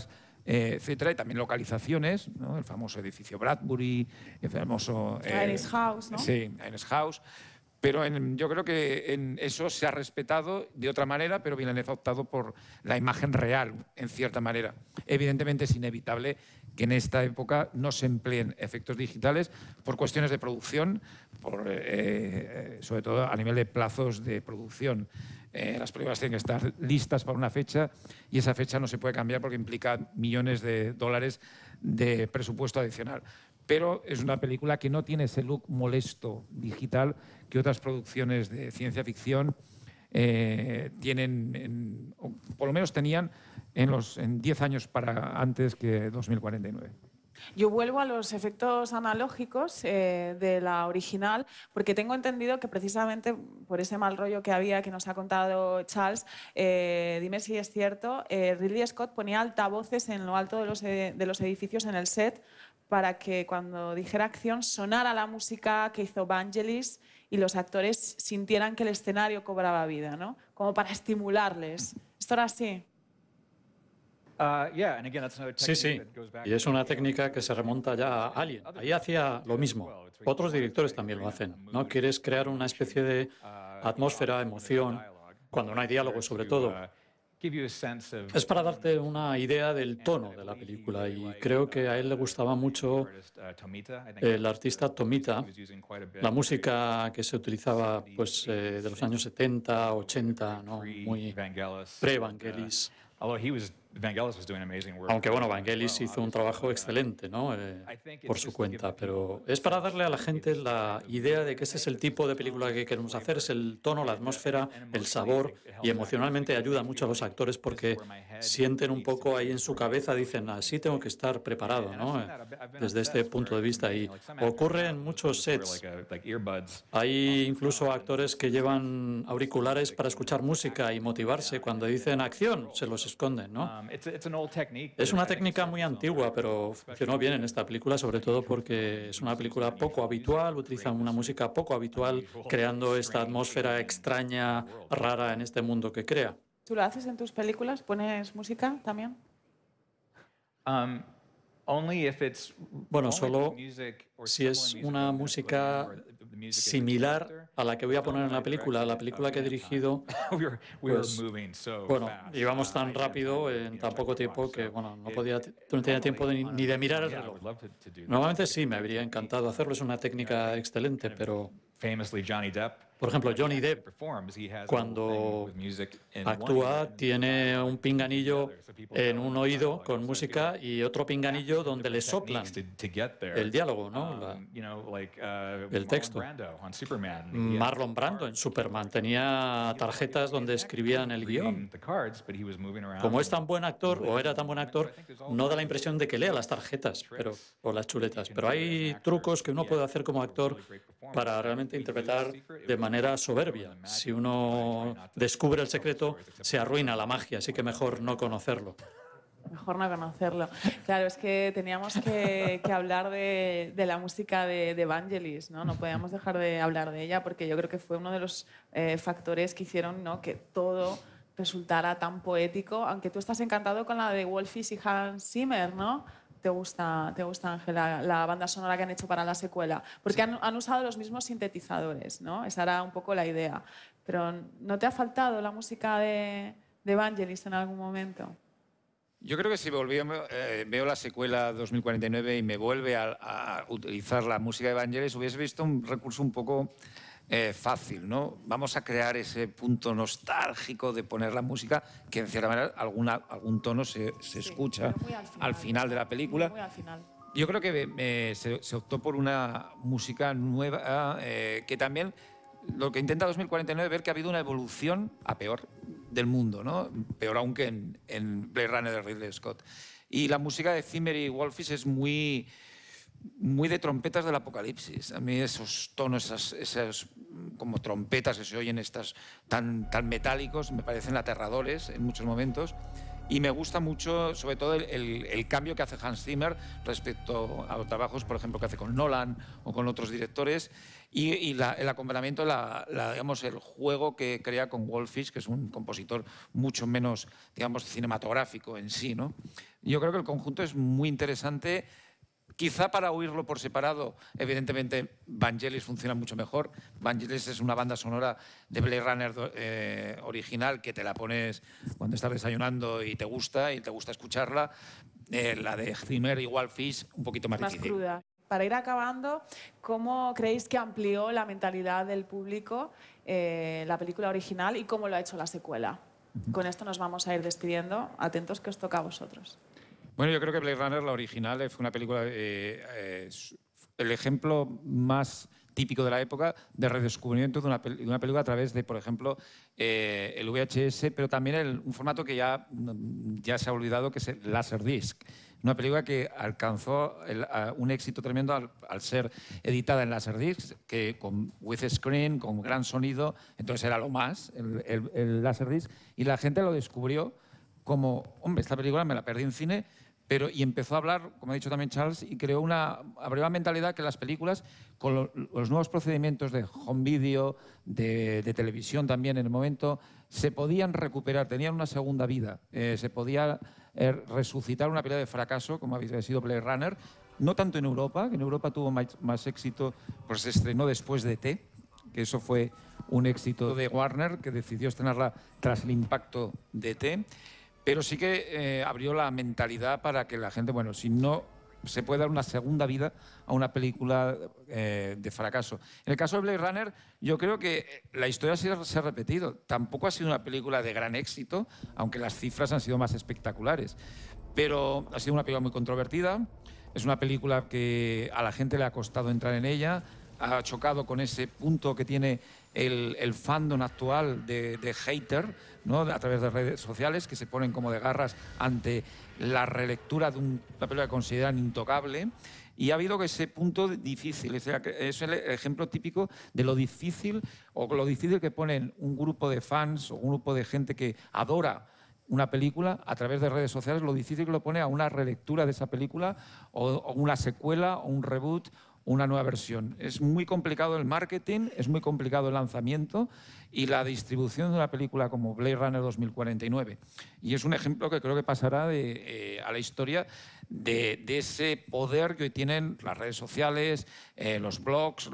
etcétera, y también localizaciones, ¿no? El famoso edificio Bradbury, el famoso... Innes House, ¿no? Sí, Innes House. Pero yo creo que en eso se ha respetado de otra manera, pero Villeneuve ha optado por la imagen real, en cierta manera. Evidentemente es inevitable que en esta época no se empleen efectos digitales por cuestiones de producción, sobre todo a nivel de plazos de producción. Las películas tienen que estar listas para una fecha y esa fecha no se puede cambiar porque implica millones de dólares de presupuesto adicional. Pero es una película que no tiene ese look molesto digital que otras producciones de ciencia ficción tienen, o por lo menos tenían en 10 años para antes que 2049. Yo vuelvo a los efectos analógicos de la original, porque tengo entendido que precisamente por ese mal rollo que había, que nos ha contado Charles, dime si es cierto, Ridley Scott ponía altavoces en lo alto de los edificios en el set para que cuando dijera acción sonara la música que hizo Vangelis y los actores sintieran que el escenario cobraba vida, ¿no? Como para estimularles. ¿Esto era así? Sí, sí, y es una técnica que se remonta ya a Alien. Ahí hacía lo mismo. Otros directores también lo hacen, ¿no? Quieres crear una especie de atmósfera, emoción, cuando no hay diálogo sobre todo. Es para darte una idea del tono de la película y creo que a él le gustaba mucho el artista Tomita, la música que se utilizaba pues, de los años 70, 80, ¿no? Muy pre-Vangelis. Aunque bueno, Vangelis hizo un trabajo excelente, ¿no? Por su cuenta, pero es para darle a la gente la idea de que ese es el tipo de película que queremos hacer, es el tono, la atmósfera, el sabor, y emocionalmente ayuda mucho a los actores porque sienten un poco ahí en su cabeza, dicen, así tengo que estar preparado, ¿no? Desde este punto de vista, y ocurre en muchos sets. Hay incluso actores que llevan auriculares para escuchar música y motivarse. Cuando dicen acción, se los esconden, ¿no? Es una técnica muy antigua, pero funcionó bien en esta película, sobre todo porque es una película poco habitual, utilizan una música poco habitual, creando esta atmósfera extraña, rara en este mundo que crea. ¿Tú lo haces en tus películas? ¿Pones música también? Bueno, solo si es una música similar a la que voy a poner en la película que he dirigido, pues, bueno, íbamos tan rápido en tan poco tiempo que, bueno, no tenía tiempo ni de mirar el reloj. Normalmente sí, me habría encantado hacerlo, es una técnica excelente, pero... Por ejemplo, Johnny Depp, cuando actúa, tiene un pinganillo en un oído con música y otro pinganillo donde le soplan el diálogo, ¿no? El texto. Marlon Brando en Superman tenía tarjetas donde escribían el guión. Como es tan buen actor, o era tan buen actor, no da la impresión de que lea las tarjetas o las chuletas. Pero hay trucos que uno puede hacer como actor para realmente interpretar de manera soberbia. Si uno descubre el secreto, se arruina la magia, así que mejor no conocerlo. Mejor no conocerlo. Claro, es que teníamos que hablar de la música de Vangelis, ¿no? No podíamos dejar de hablar de ella porque yo creo que fue uno de los factores que hicieron, ¿no?, que todo resultara tan poético, aunque tú estás encantado con la de Wolfis y Hans Zimmer, ¿no? ¿Te gusta, Ángela, la banda sonora que han hecho para la secuela? Porque han usado los mismos sintetizadores, ¿no? Esa era un poco la idea. Pero ¿no te ha faltado la música de Vangelis en algún momento? Yo creo que si veo la secuela 2049 y me vuelve a utilizar la música de Vangelis, hubiese visto un recurso un poco fácil, ¿no? Vamos a crear ese punto nostálgico de poner la música, que en cierta manera algún tono se escucha al final de la película. Muy al final. Yo creo que se optó por una música nueva que también lo que intenta 2049 es ver que ha habido una evolución a peor del mundo, ¿no? Peor aún que en Blade Runner de Ridley Scott. Y la música de Zimmer y Wolfis es muy de trompetas del apocalipsis. A mí esos tonos, esas como trompetas que se oyen tan metálicos, me parecen aterradores en muchos momentos. Y me gusta mucho, sobre todo, el cambio que hace Hans Zimmer respecto a los trabajos, por ejemplo, que hace con Nolan o con otros directores, y el acompañamiento, digamos, el juego que crea con Wolfish, que es un compositor mucho menos, digamos, cinematográfico en sí, ¿no? Yo creo que el conjunto es muy interesante. Quizá para oírlo por separado, evidentemente, Vangelis funciona mucho mejor. Vangelis es una banda sonora de Blade Runner original que te la pones cuando estás desayunando y te gusta escucharla. La de Zimmer y Wolfish, un poquito más difícil. Cruda. Para ir acabando, ¿cómo creéis que amplió la mentalidad del público la película original y cómo lo ha hecho la secuela? Con esto nos vamos a ir despidiendo. Atentos que os toca a vosotros. Bueno, yo creo que Blade Runner, la original, fue una película, el ejemplo más típico de la época de redescubrimiento de una película a través de, por ejemplo, el VHS, pero también un formato que ya se ha olvidado, que es el Laserdisc. Una película que alcanzó un éxito tremendo al ser editada en Laserdisc, que con widescreen, con gran sonido, entonces era lo más, el Laserdisc, y la gente lo descubrió como, hombre, esta película me la perdí en cine, y empezó a hablar, como ha dicho también Charles, y abrió una mentalidad que las películas, con los nuevos procedimientos de home video, de televisión también en el momento, se podían recuperar, tenían una segunda vida. Se podía resucitar una película de fracaso, como había sido Blade Runner, no tanto en Europa, que en Europa tuvo más éxito, pues se estrenó después de E.T., que eso fue un éxito de Warner, que decidió estrenarla tras el impacto de E.T., pero sí que abrió la mentalidad para que la gente, bueno, si no se puede dar una segunda vida a una película de fracaso. En el caso de Blade Runner, yo creo que la historia se ha repetido. Tampoco ha sido una película de gran éxito, aunque las cifras han sido más espectaculares. Pero ha sido una película muy controvertida. Es una película que a la gente le ha costado entrar en ella. Ha chocado con ese punto que tiene el fandom actual de hater, ¿no? A través de redes sociales, que se ponen como de garras ante la relectura de una película que consideran intocable. Y ha habido ese punto difícil. Es el ejemplo típico de lo difícil que ponen un grupo de fans o un grupo de gente que adora una película a través de redes sociales, lo difícil que lo pone a una relectura de esa película o una secuela o un reboot, una nueva versión. Es muy complicado el marketing, es muy complicado el lanzamiento y la distribución de una película como Blade Runner 2049. Y es un ejemplo que creo que pasará a la historia de ese poder que hoy tienen las redes sociales, los blogs,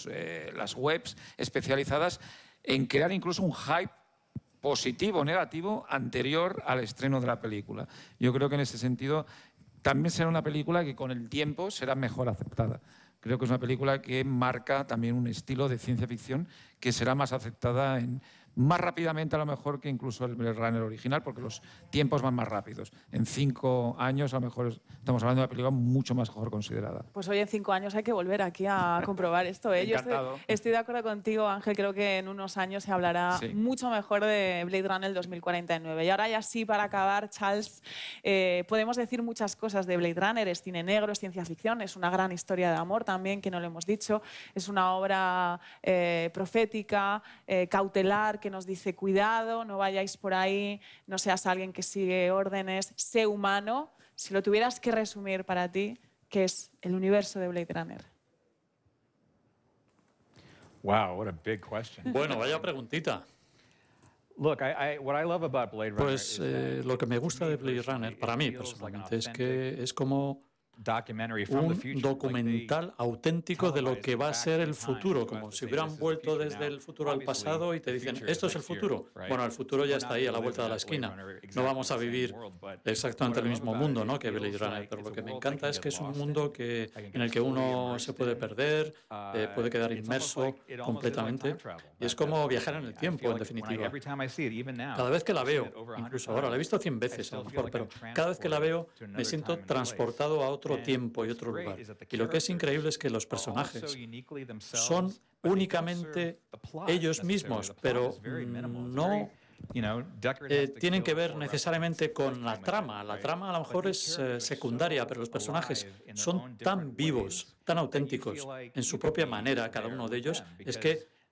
las webs especializadas en crear incluso un hype positivo o negativo anterior al estreno de la película. Yo creo que en ese sentido también será una película que con el tiempo será mejor aceptada. Creo que es una película que marca también un estilo de ciencia ficción que será más aceptada más rápidamente a lo mejor que incluso el Blade Runner original, porque los tiempos van más rápidos. En 5 años a lo mejor estamos hablando de una película mucho más mejor considerada. Pues hoy en 5 años hay que volver aquí a comprobar esto. Yo estoy de acuerdo contigo, Ángel. Creo que en unos años se hablará mucho mejor de Blade Runner 2049. Y ahora ya sí, para acabar, Charles, podemos decir muchas cosas de Blade Runner. Es cine negro, es ciencia ficción, es una gran historia de amor también, que no lo hemos dicho. Es una obra profética, cautelar, que nos dice cuidado, no vayáis por ahí, no seas alguien que sigue órdenes, sé humano. Si lo tuvieras que resumir para ti, ¿qué es el universo de Blade Runner? Wow, what a big question. Bueno, vaya preguntita. Look, what I love about Blade Runner pues lo que me gusta de Blade Runner, para mí personalmente, es que es como un documental auténtico de lo que va a ser el futuro, como si hubieran vuelto desde el futuro al pasado y te dicen, ¿esto es el futuro? Bueno, el futuro ya está ahí, a la vuelta de la esquina. No vamos a vivir exactamente el mismo mundo, ¿no?, que Blade Runner, pero lo que me encanta es que es un mundo en el que uno se puede perder, puede quedar inmerso completamente, y es como viajar en el tiempo, en definitiva. Cada vez que la veo, incluso ahora, la he visto 100 veces a lo mejor, pero cada vez que la veo me siento transportado a otro tiempo y otro lugar. Y lo que es increíble es que los personajes son únicamente ellos mismos, pero no tienen que ver necesariamente con la trama. La trama a lo mejor es secundaria, pero los personajes son tan vivos, tan auténticos en su propia manera, cada uno de ellos, es que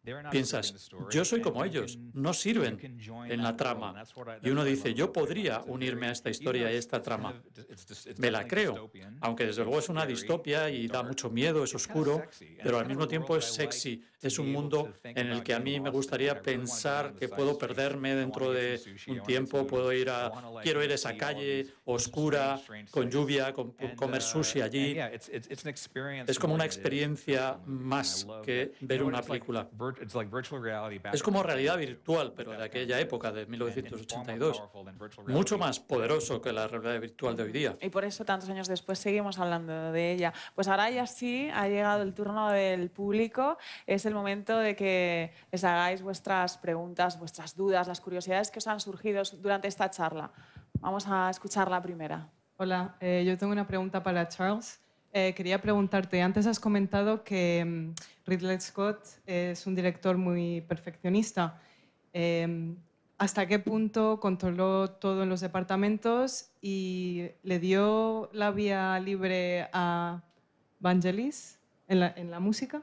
piensas, yo soy como ellos, no sirven en la trama. Y uno dice, yo podría unirme a esta historia y a esta trama. Me la creo, aunque desde luego es una distopia y da mucho miedo, es oscuro, pero al mismo tiempo es sexy. Es un mundo en el que a mí me gustaría pensar que puedo perderme dentro de un tiempo, quiero ir a esa calle oscura, con lluvia, comer sushi allí. Es como una experiencia más que ver una película. Es como realidad virtual, pero de aquella época, de 1982. Mucho más poderoso que la realidad virtual de hoy día. Y por eso, tantos años después, seguimos hablando de ella. Pues ahora ya sí, ha llegado el turno del público. Es el momento de que les hagáis vuestras preguntas, vuestras dudas, las curiosidades que os han surgido durante esta charla. Vamos a escuchar la primera. Hola, yo tengo una pregunta para Charles. Quería preguntarte, antes has comentado que Ridley Scott es un director muy perfeccionista. ¿Hasta qué punto controló todo en los departamentos y le dio la vía libre a Vangelis en la música?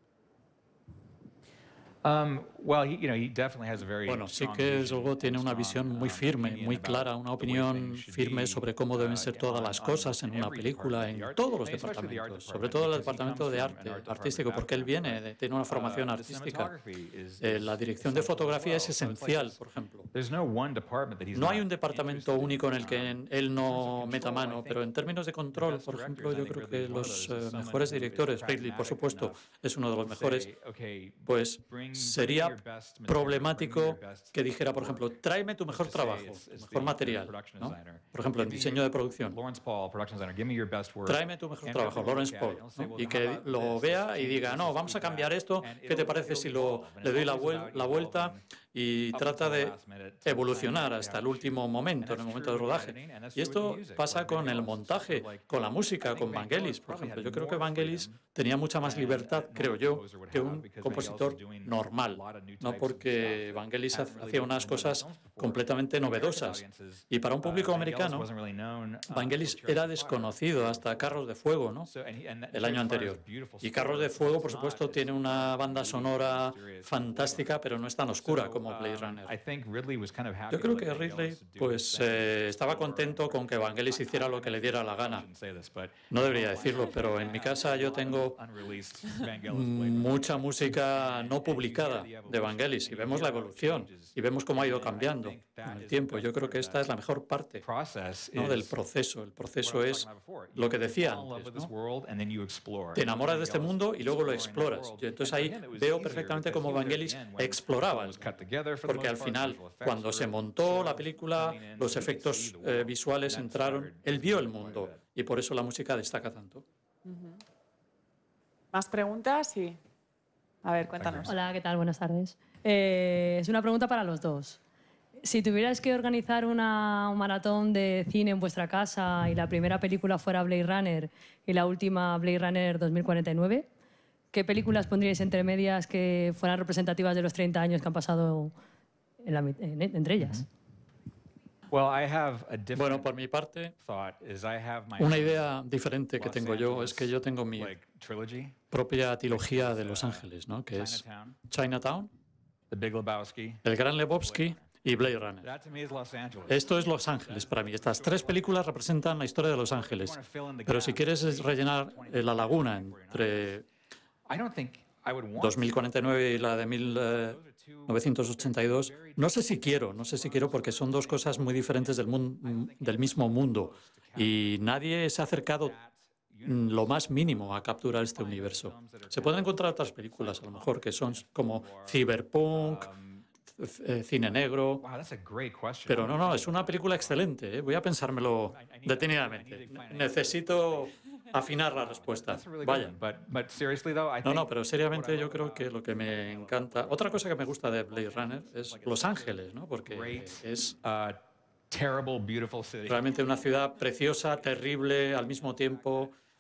Bueno, sí que desde luego tiene una visión muy firme, muy clara, una opinión firme sobre cómo deben ser todas las cosas en una película, en todos los departamentos, sobre todo el departamento de arte artístico, porque él tiene una formación artística. La dirección de fotografía es esencial, por ejemplo. No hay un departamento único en el que él no meta mano, pero en términos de control, por ejemplo, yo creo que los mejores directores, Ridley, por supuesto, es uno de los mejores, pues sería problemático que dijera, por ejemplo, tráeme tu mejor trabajo, tu mejor material, ¿no? Por ejemplo, en diseño de producción. Tráeme tu mejor trabajo, Lawrence Paul, ¿no? Y que lo vea y diga, no, vamos a cambiar esto, ¿qué te parece si le doy la vuelta y trata de evolucionar hasta el último momento, en el momento de rodaje? Y esto pasa con el montaje, con la música, con Vangelis, por ejemplo. Yo creo que Vangelis tenía mucha más libertad, creo yo, que un compositor normal, ¿no? Porque Vangelis hacía unas cosas completamente novedosas. Y para un público americano, Vangelis era desconocido hasta Carros de Fuego, ¿no? El año anterior. Y Carros de Fuego, por supuesto, tiene una banda sonora fantástica, pero no es tan oscura como Blade Runner. Yo creo que Ridley pues, estaba contento con que Vangelis hiciera lo que le diera la gana. No debería decirlo, pero en mi casa yo tengo mucha música no publicada de Vangelis y vemos la evolución y vemos cómo ha ido cambiando en el tiempo. Yo creo que esta es la mejor parte, ¿no? Del proceso. El proceso es lo que decía antes, ¿no? Te enamoras de este mundo y luego lo exploras. Yo entonces ahí veo perfectamente cómo Vangelis exploraba, porque al final, cuando se montó la película, los efectos visuales entraron, él vio el mundo y por eso la música destaca tanto. ¿Más preguntas? Sí. A ver, cuéntanos. Hola, ¿qué tal? Buenas tardes. Es una pregunta para los dos. Si tuvierais que organizar un maratón de cine en vuestra casa y la primera película fuera Blade Runner y la última Blade Runner 2049, ¿qué películas pondríais entre medias que fueran representativas de los 30 años que han pasado entre ellas? Bueno, por mi parte, una idea diferente que tengo yo es que yo tengo mi propia trilogía de Los Ángeles, ¿no? Que es Chinatown, El Gran Lebowski y Blade Runner. Esto es Los Ángeles para mí. Estas tres películas representan la historia de Los Ángeles. Pero si quieres rellenar la laguna entre 2049 y la de 1982, no sé si quiero porque son dos cosas muy diferentes del mismo mundo y nadie se ha acercado lo más mínimo a capturar este universo. Se pueden encontrar otras películas, a lo mejor, que son como Cyberpunk, cine negro, pero no, es una película excelente, ¿eh? Voy a pensármelo detenidamente. Necesito afinar la respuesta. Vaya. No, pero seriamente yo creo que lo que me encanta... Otra cosa que me gusta de Blade Runner es Los Ángeles, ¿no? Porque es realmente una ciudad preciosa, terrible, al mismo tiempo,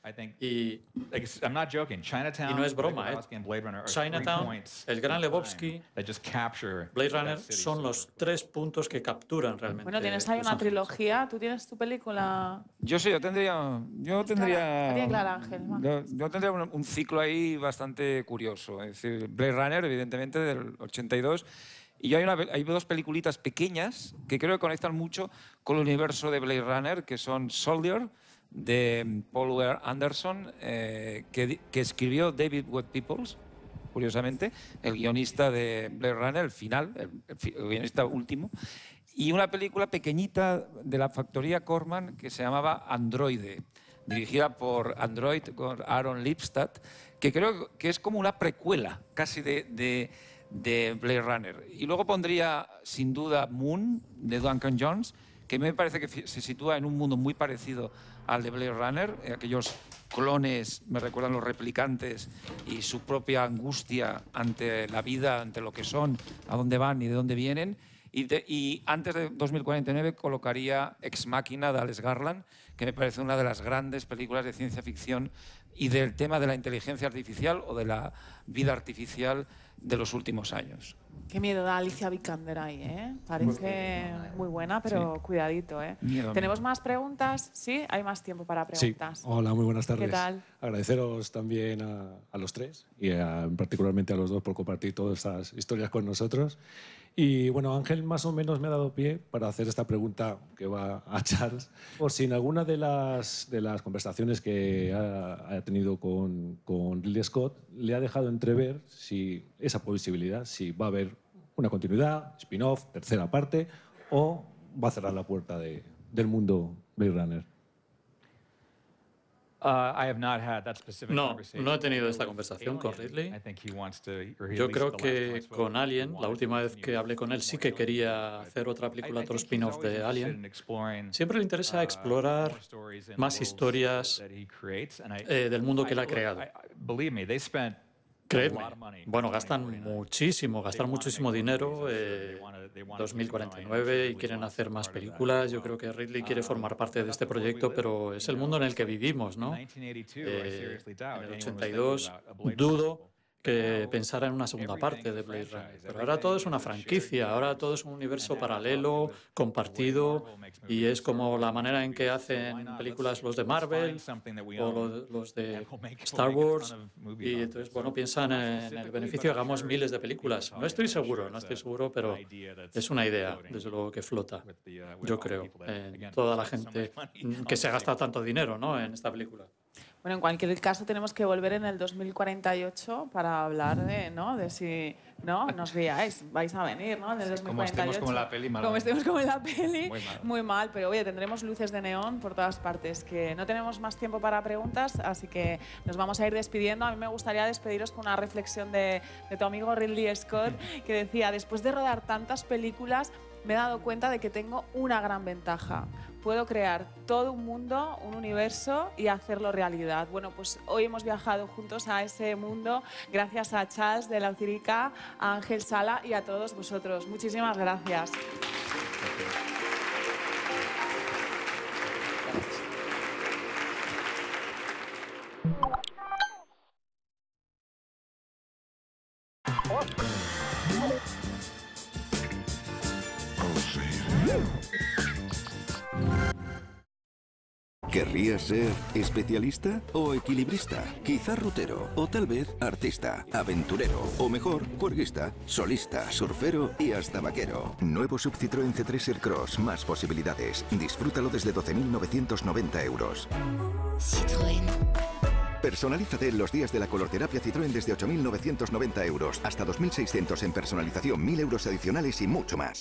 Y no es broma, ¿eh? Chinatown, El Gran Lebowski, Blade Runner son los 3 puntos que capturan realmente. Bueno, tienes ahí una trilogía. ¿Tú tienes tu película? Yo tendría Clara, Ángel, yo tendría un ciclo ahí bastante curioso. Es decir, Blade Runner, evidentemente, del 82. Y hay 2 peliculitas pequeñas que creo que conectan mucho con el universo de Blade Runner, que son Soldier, de Paul W. Anderson, que escribió David Webb Peoples, curiosamente, el guionista de Blade Runner, el final, el guionista último, y una película pequeñita de la factoría Corman que se llamaba Androide, dirigida por Android, con Aaron Lipstadt, que creo que es como una precuela casi de Blade Runner. Y luego pondría, sin duda, Moon, de Duncan Jones, que me parece que se sitúa en un mundo muy parecido al de Blade Runner. Aquellos clones me recuerdan los replicantes y su propia angustia ante la vida, ante lo que son, a dónde van y de dónde vienen. Y antes de 2049 colocaría Ex Machina de Alex Garland, que me parece una de las grandes películas de ciencia ficción y del tema de la inteligencia artificial o de la vida artificial de los últimos años. Qué miedo da Alicia Vikander ahí, ¿eh? Parece muy buena, pero cuidadito, ¿eh? ¿Tenemos más preguntas? ¿Sí? Hay más tiempo para preguntas. Sí. Hola, muy buenas tardes. ¿Qué tal? Agradeceros también a los 3 y particularmente a los 2 por compartir todas estas historias con nosotros. Y bueno, Ángel más o menos me ha dado pie para hacer esta pregunta que va a Charles. Por si en alguna de las conversaciones que ha tenido con Ridley Scott le ha dejado entrever si esa posibilidad, si va a haber una continuidad, spin-off, tercera parte, o va a cerrar la puerta del mundo Blade Runner. No he tenido esta conversación con Ridley. Yo creo que con Alien, la última vez que hablé con él, sí que quería hacer otra película, otro spin-off de Alien. Siempre le interesa explorar más historias del mundo que él ha creado. Créeme, bueno, gastan muchísimo dinero, 2049, y quieren hacer más películas. Yo creo que Ridley quiere formar parte de este proyecto, pero es el mundo en el que vivimos, ¿no? En el 82 dudo que pensara en una segunda parte de Blade Runner. Pero ahora todo es una franquicia, ahora todo es un universo paralelo, compartido, y es como la manera en que hacen películas los de Marvel o los de Star Wars. Y entonces, bueno, piensan en el beneficio, hagamos miles de películas. No estoy seguro, pero es una idea, desde luego, que flota, yo creo, en toda la gente que se gasta tanto dinero, ¿no?, en esta película. Bueno, en cualquier caso tenemos que volver en el 2048 para hablar de si... No os riáis, vais a venir, ¿no? En el 2048. Como estemos como en la peli, Como estemos como en la peli, muy mal. Pero oye, tendremos luces de neón por todas partes. Que no tenemos más tiempo para preguntas, así que nos vamos a ir despidiendo. A mí me gustaría despediros con una reflexión de tu amigo Ridley Scott, que decía, después de rodar tantas películas, me he dado cuenta de que tengo una gran ventaja. Puedo crear todo un mundo, un universo y hacerlo realidad. Bueno, pues hoy hemos viajado juntos a ese mundo gracias a Charles de la Ucirica, a Ángel Sala y a todos vosotros. Muchísimas gracias. ¿Querrías ser especialista o equilibrista? Quizá rutero o tal vez artista, aventurero o mejor, juerguista, solista, surfero y hasta vaquero. Nuevo Sub Citroën C3 Aircross, más posibilidades. Disfrútalo desde 12.990 euros. Citroën. Personalízate en los días de la colorterapia Citroën desde 8.990 euros. Hasta 2.600 en personalización, 1.000 euros adicionales y mucho más.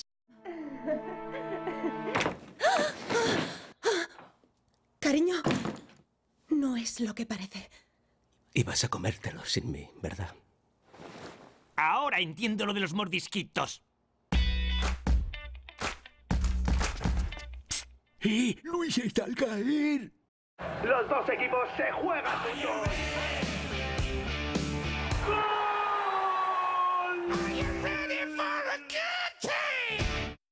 Cariño, no es lo que parece. Y vas a comértelo sin mí, ¿verdad? Ahora entiendo lo de los mordisquitos. ¡Luis está al caer! Los dos equipos se juegan juntos.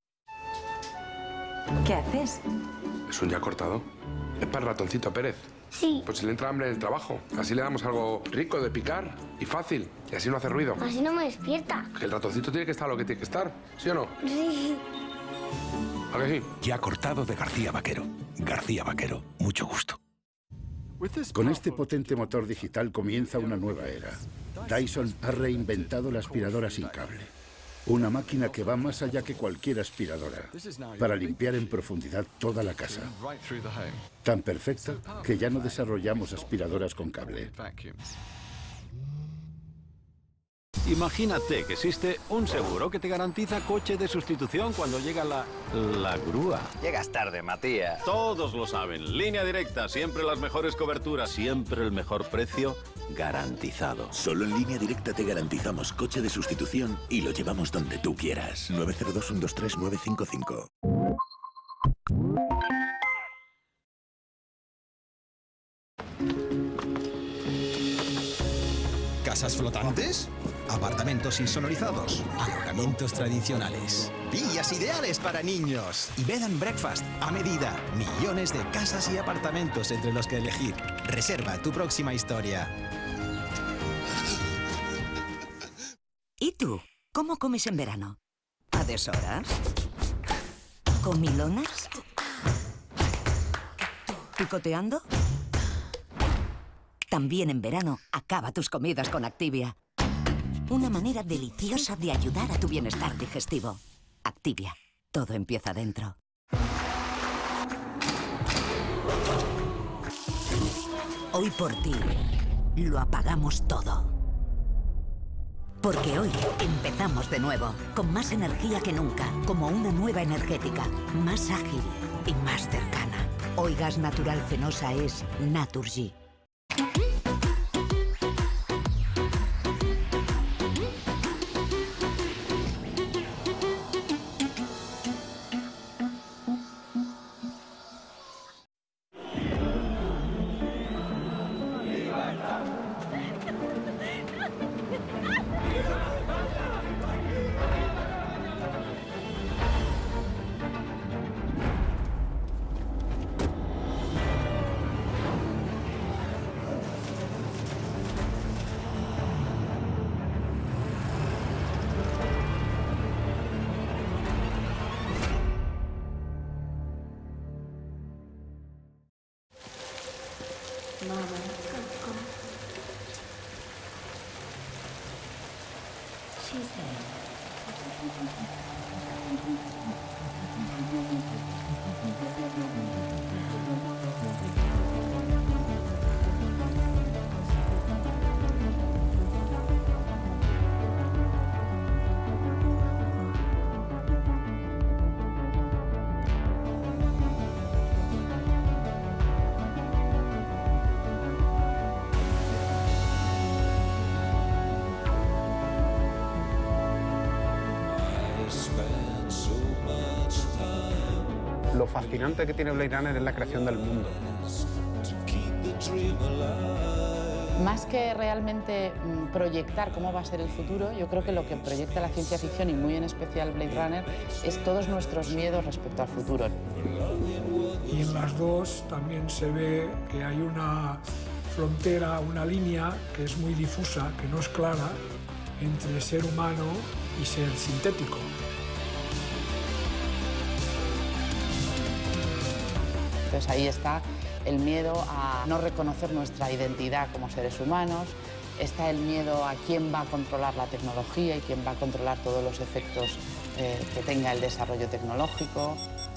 ¿Qué haces? ¿Es un ya cortado? Es para el ratoncito Pérez. Sí. Pues si le entra hambre en el trabajo. Así le damos algo rico de picar y fácil. Y así no hace ruido. Así no me despierta. Que el ratoncito tiene que estar lo que tiene que estar. ¿Sí o no? Sí. ¿A que sí? Ya cortado de García Vaquero. García Vaquero, mucho gusto. Con este potente motor digital comienza una nueva era. Dyson ha reinventado la aspiradora sin cable. Una máquina que va más allá que cualquier aspiradora, para limpiar en profundidad toda la casa. Tan perfecta que ya no desarrollamos aspiradoras con cable. Imagínate que existe un seguro que te garantiza coche de sustitución cuando llega la grúa. Llegas tarde, Matías. Todos lo saben. Línea Directa, siempre las mejores coberturas, siempre el mejor precio, garantizado. Solo en Línea Directa te garantizamos coche de sustitución y lo llevamos donde tú quieras. 902-123-955. ¿Casas flotantes? Apartamentos insonorizados, alojamientos tradicionales, villas ideales para niños y bed and breakfast a medida. Millones de casas y apartamentos entre los que elegir. Reserva tu próxima historia. ¿Y tú? ¿Cómo comes en verano? ¿A deshoras? ¿Comilonas? ¿Picoteando? También en verano, acaba tus comidas con Activia. Una manera deliciosa de ayudar a tu bienestar digestivo. Activia. Todo empieza dentro. Hoy por ti, lo apagamos todo. Porque hoy empezamos de nuevo, con más energía que nunca, como una nueva energética, más ágil y más cercana. Hoy Gas Natural Fenosa es Naturgy. Lo fascinante que tiene Blade Runner es la creación del mundo. Más que realmente proyectar cómo va a ser el futuro, yo creo que lo que proyecta la ciencia ficción, y muy en especial Blade Runner, es todos nuestros miedos respecto al futuro. Y en las dos también se ve que hay una frontera, una línea que es muy difusa, que no es clara, entre ser humano y ser sintético. Entonces ahí está el miedo a no reconocer nuestra identidad como seres humanos, está el miedo a quién va a controlar la tecnología y quién va a controlar todos los efectos que tenga el desarrollo tecnológico.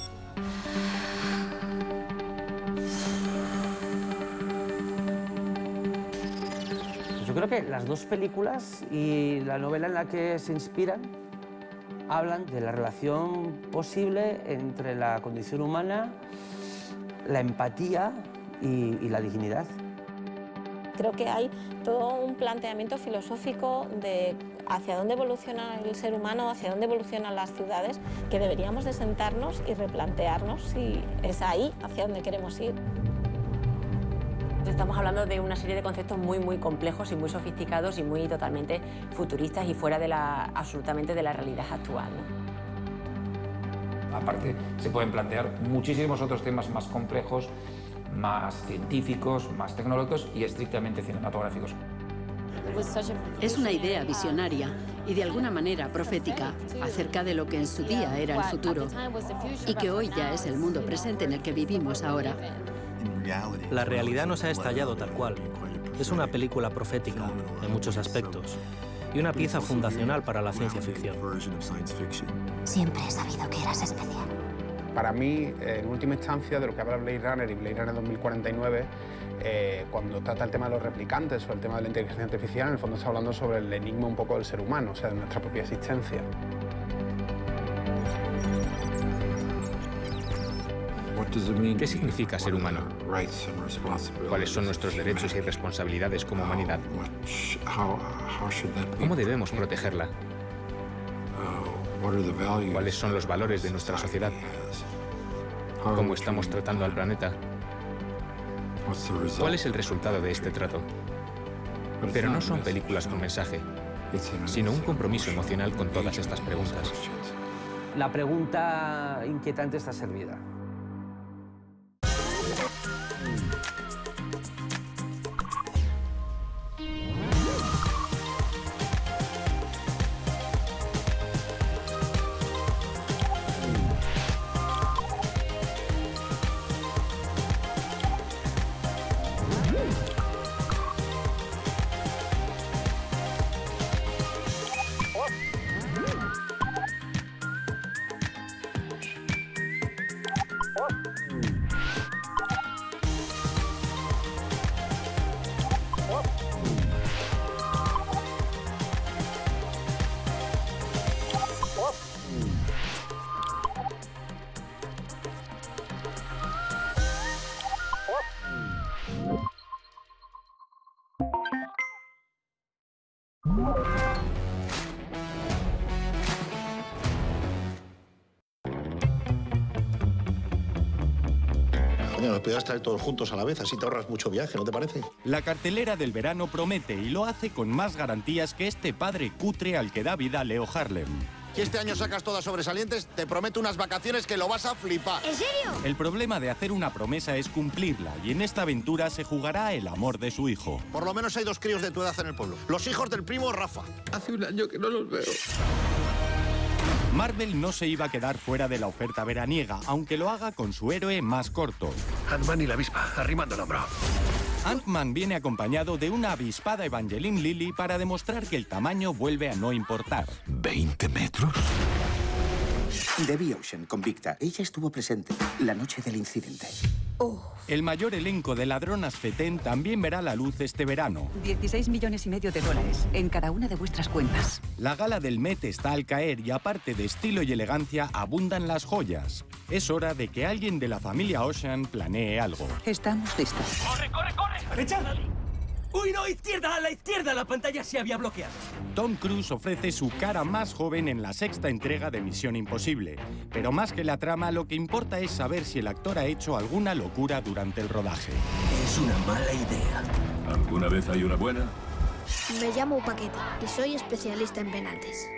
Yo creo que las dos películas y la novela en la que se inspiran hablan de la relación posible entre la condición humana, la empatía y la dignidad. Creo que hay todo un planteamiento filosófico de hacia dónde evoluciona el ser humano, hacia dónde evolucionan las ciudades, que deberíamos de sentarnos y replantearnos si es ahí hacia donde queremos ir. Estamos hablando de una serie de conceptos muy complejos y muy sofisticados y muy totalmente futuristas y fuera de absolutamente de la realidad actual, ¿no? Aparte, se pueden plantear muchísimos otros temas más complejos, más científicos, más tecnológicos y estrictamente cinematográficos. Es una idea visionaria y de alguna manera profética acerca de lo que en su día era el futuro y que hoy ya es el mundo presente en el que vivimos ahora. La realidad no se ha estallado tal cual. Es una película profética en muchos aspectos y una pieza fundacional para la ciencia ficción. Siempre he sabido que eras especial. Para mí, en última instancia, de lo que habla Blade Runner y Blade Runner 2049, cuando trata el tema de los replicantes o el tema de la inteligencia artificial, en el fondo está hablando sobre el enigma un poco del ser humano, o sea, de nuestra propia existencia. ¿Qué significa ser humano? ¿Cuáles son nuestros derechos y responsabilidades como humanidad? ¿Cómo debemos protegerla? ¿Cuáles son los valores de nuestra sociedad? ¿Cómo estamos tratando al planeta? ¿Cuál es el resultado de este trato? Pero no son películas con mensaje, sino un compromiso emocional con todas estas preguntas. La pregunta inquietante está servida. Nos podías traer todos juntos a la vez, así te ahorras mucho viaje, ¿no te parece? La cartelera del verano promete y lo hace con más garantías que este padre cutre al que da vida Leo Harlem. Si este año sacas todas sobresalientes, te prometo unas vacaciones que lo vas a flipar. ¿En serio? El problema de hacer una promesa es cumplirla, y en esta aventura se jugará el amor de su hijo. Por lo menos hay 2 críos de tu edad en el pueblo. Los hijos del primo Rafa. Hace un año que no los veo. Marvel no se iba a quedar fuera de la oferta veraniega, aunque lo haga con su héroe más corto. Ant-Man y la avispa, arrimando el hombro. Ant-Man viene acompañado de una avispada Evangeline Lilly para demostrar que el tamaño vuelve a no importar. ¿20 metros? Debbie Ocean convicta. Ella estuvo presente la noche del incidente. El mayor elenco de Ladronas Fetén también verá la luz este verano. 16,5 millones de dólares en cada una de vuestras cuentas. La gala del Met está al caer y aparte de estilo y elegancia abundan las joyas. Es hora de que alguien de la familia Ocean planee algo. Estamos listos. ¡Corre, corre, corre! ¡Derecha! ¡Uy, no! ¡Izquierda! ¡A la izquierda! La pantalla se había bloqueado. Tom Cruise ofrece su cara más joven en la 6ª entrega de Misión Imposible. Pero más que la trama, lo que importa es saber si el actor ha hecho alguna locura durante el rodaje. Es una mala idea. ¿Alguna vez hay una buena? Me llamo Paquete y soy especialista en penaltis.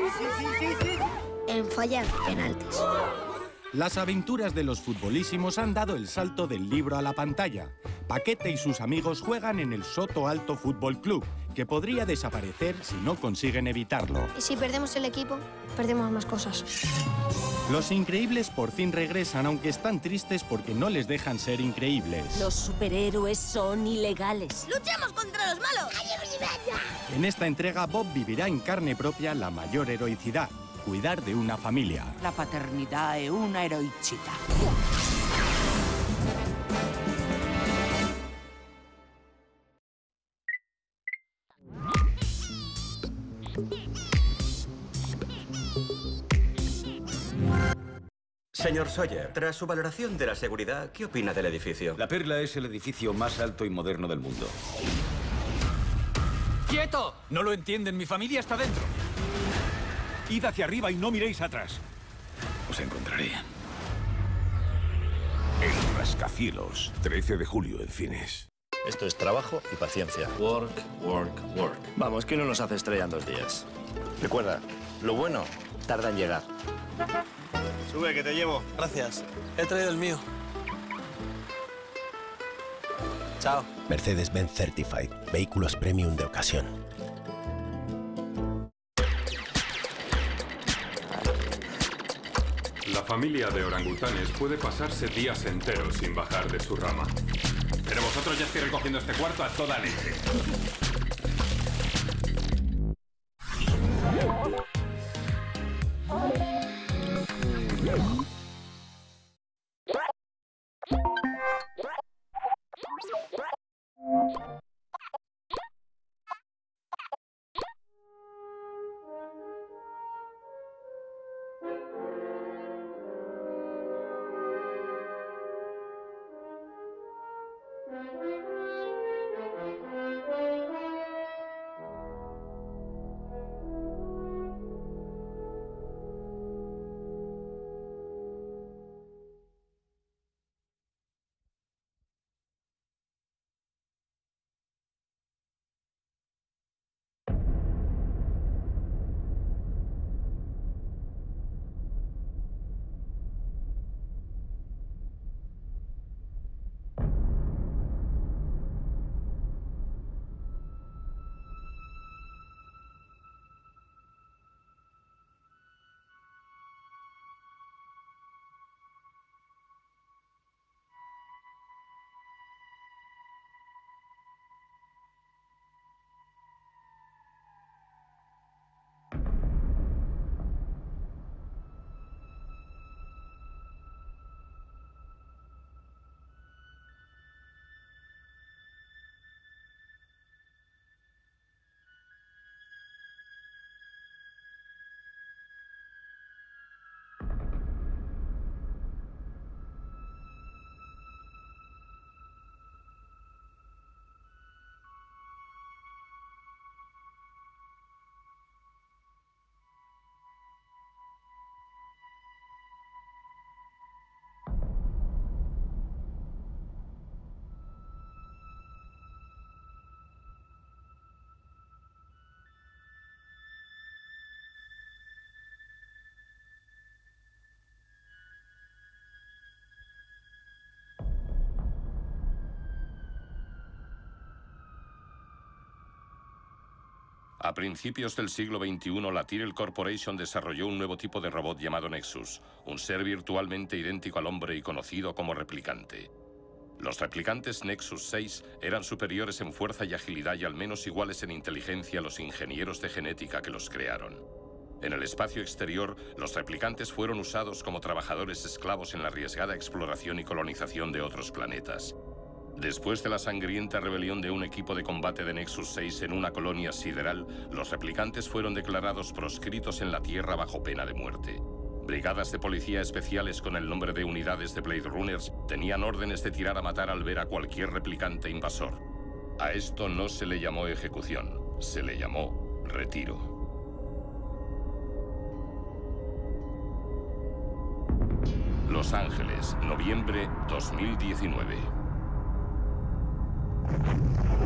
En fallar penaltis. Las aventuras de los futbolísimos han dado el salto del libro a la pantalla. Paquete y sus amigos juegan en el Soto Alto Fútbol Club, que podría desaparecer si no consiguen evitarlo. Y si perdemos el equipo, perdemos más cosas. Los increíbles por fin regresan, aunque están tristes porque no les dejan ser increíbles. Los superhéroes son ilegales. ¡Luchamos contra los malos! En esta entrega, Bob vivirá en carne propia la mayor heroicidad: cuidar de una familia. La paternidad es una heroichita. Señor Sawyer, tras su valoración de la seguridad, ¿qué opina del edificio? La Perla es el edificio más alto y moderno del mundo. ¡Quieto! No lo entienden, mi familia está dentro. Id hacia arriba y no miréis atrás. Os encontraré. El Rascacielos, 13 de julio en cines. Esto es trabajo y paciencia. Work, work, work. Vamos, que uno nos hace estrella en 2 días. Recuerda, lo bueno tarda en llegar. Sube, que te llevo. Gracias. He traído el mío. Chao. Mercedes-Benz Certified. Vehículos premium de ocasión. La familia de orangutanes puede pasarse días enteros sin bajar de su rama. Pero vosotros ya estáis recogiendo este cuarto a toda leche. A principios del siglo XXI, la Tyrrell Corporation desarrolló un nuevo tipo de robot llamado Nexus, un ser virtualmente idéntico al hombre y conocido como replicante. Los replicantes Nexus 6 eran superiores en fuerza y agilidad y al menos iguales en inteligencia a los ingenieros de genética que los crearon. En el espacio exterior, los replicantes fueron usados como trabajadores esclavos en la arriesgada exploración y colonización de otros planetas. Después de la sangrienta rebelión de un equipo de combate de Nexus 6 en una colonia sideral, los replicantes fueron declarados proscritos en la Tierra bajo pena de muerte. Brigadas de policía especiales con el nombre de unidades de Blade Runners tenían órdenes de tirar a matar al ver a cualquier replicante invasor. A esto no se le llamó ejecución, se le llamó retiro. Los Ángeles, noviembre 2019.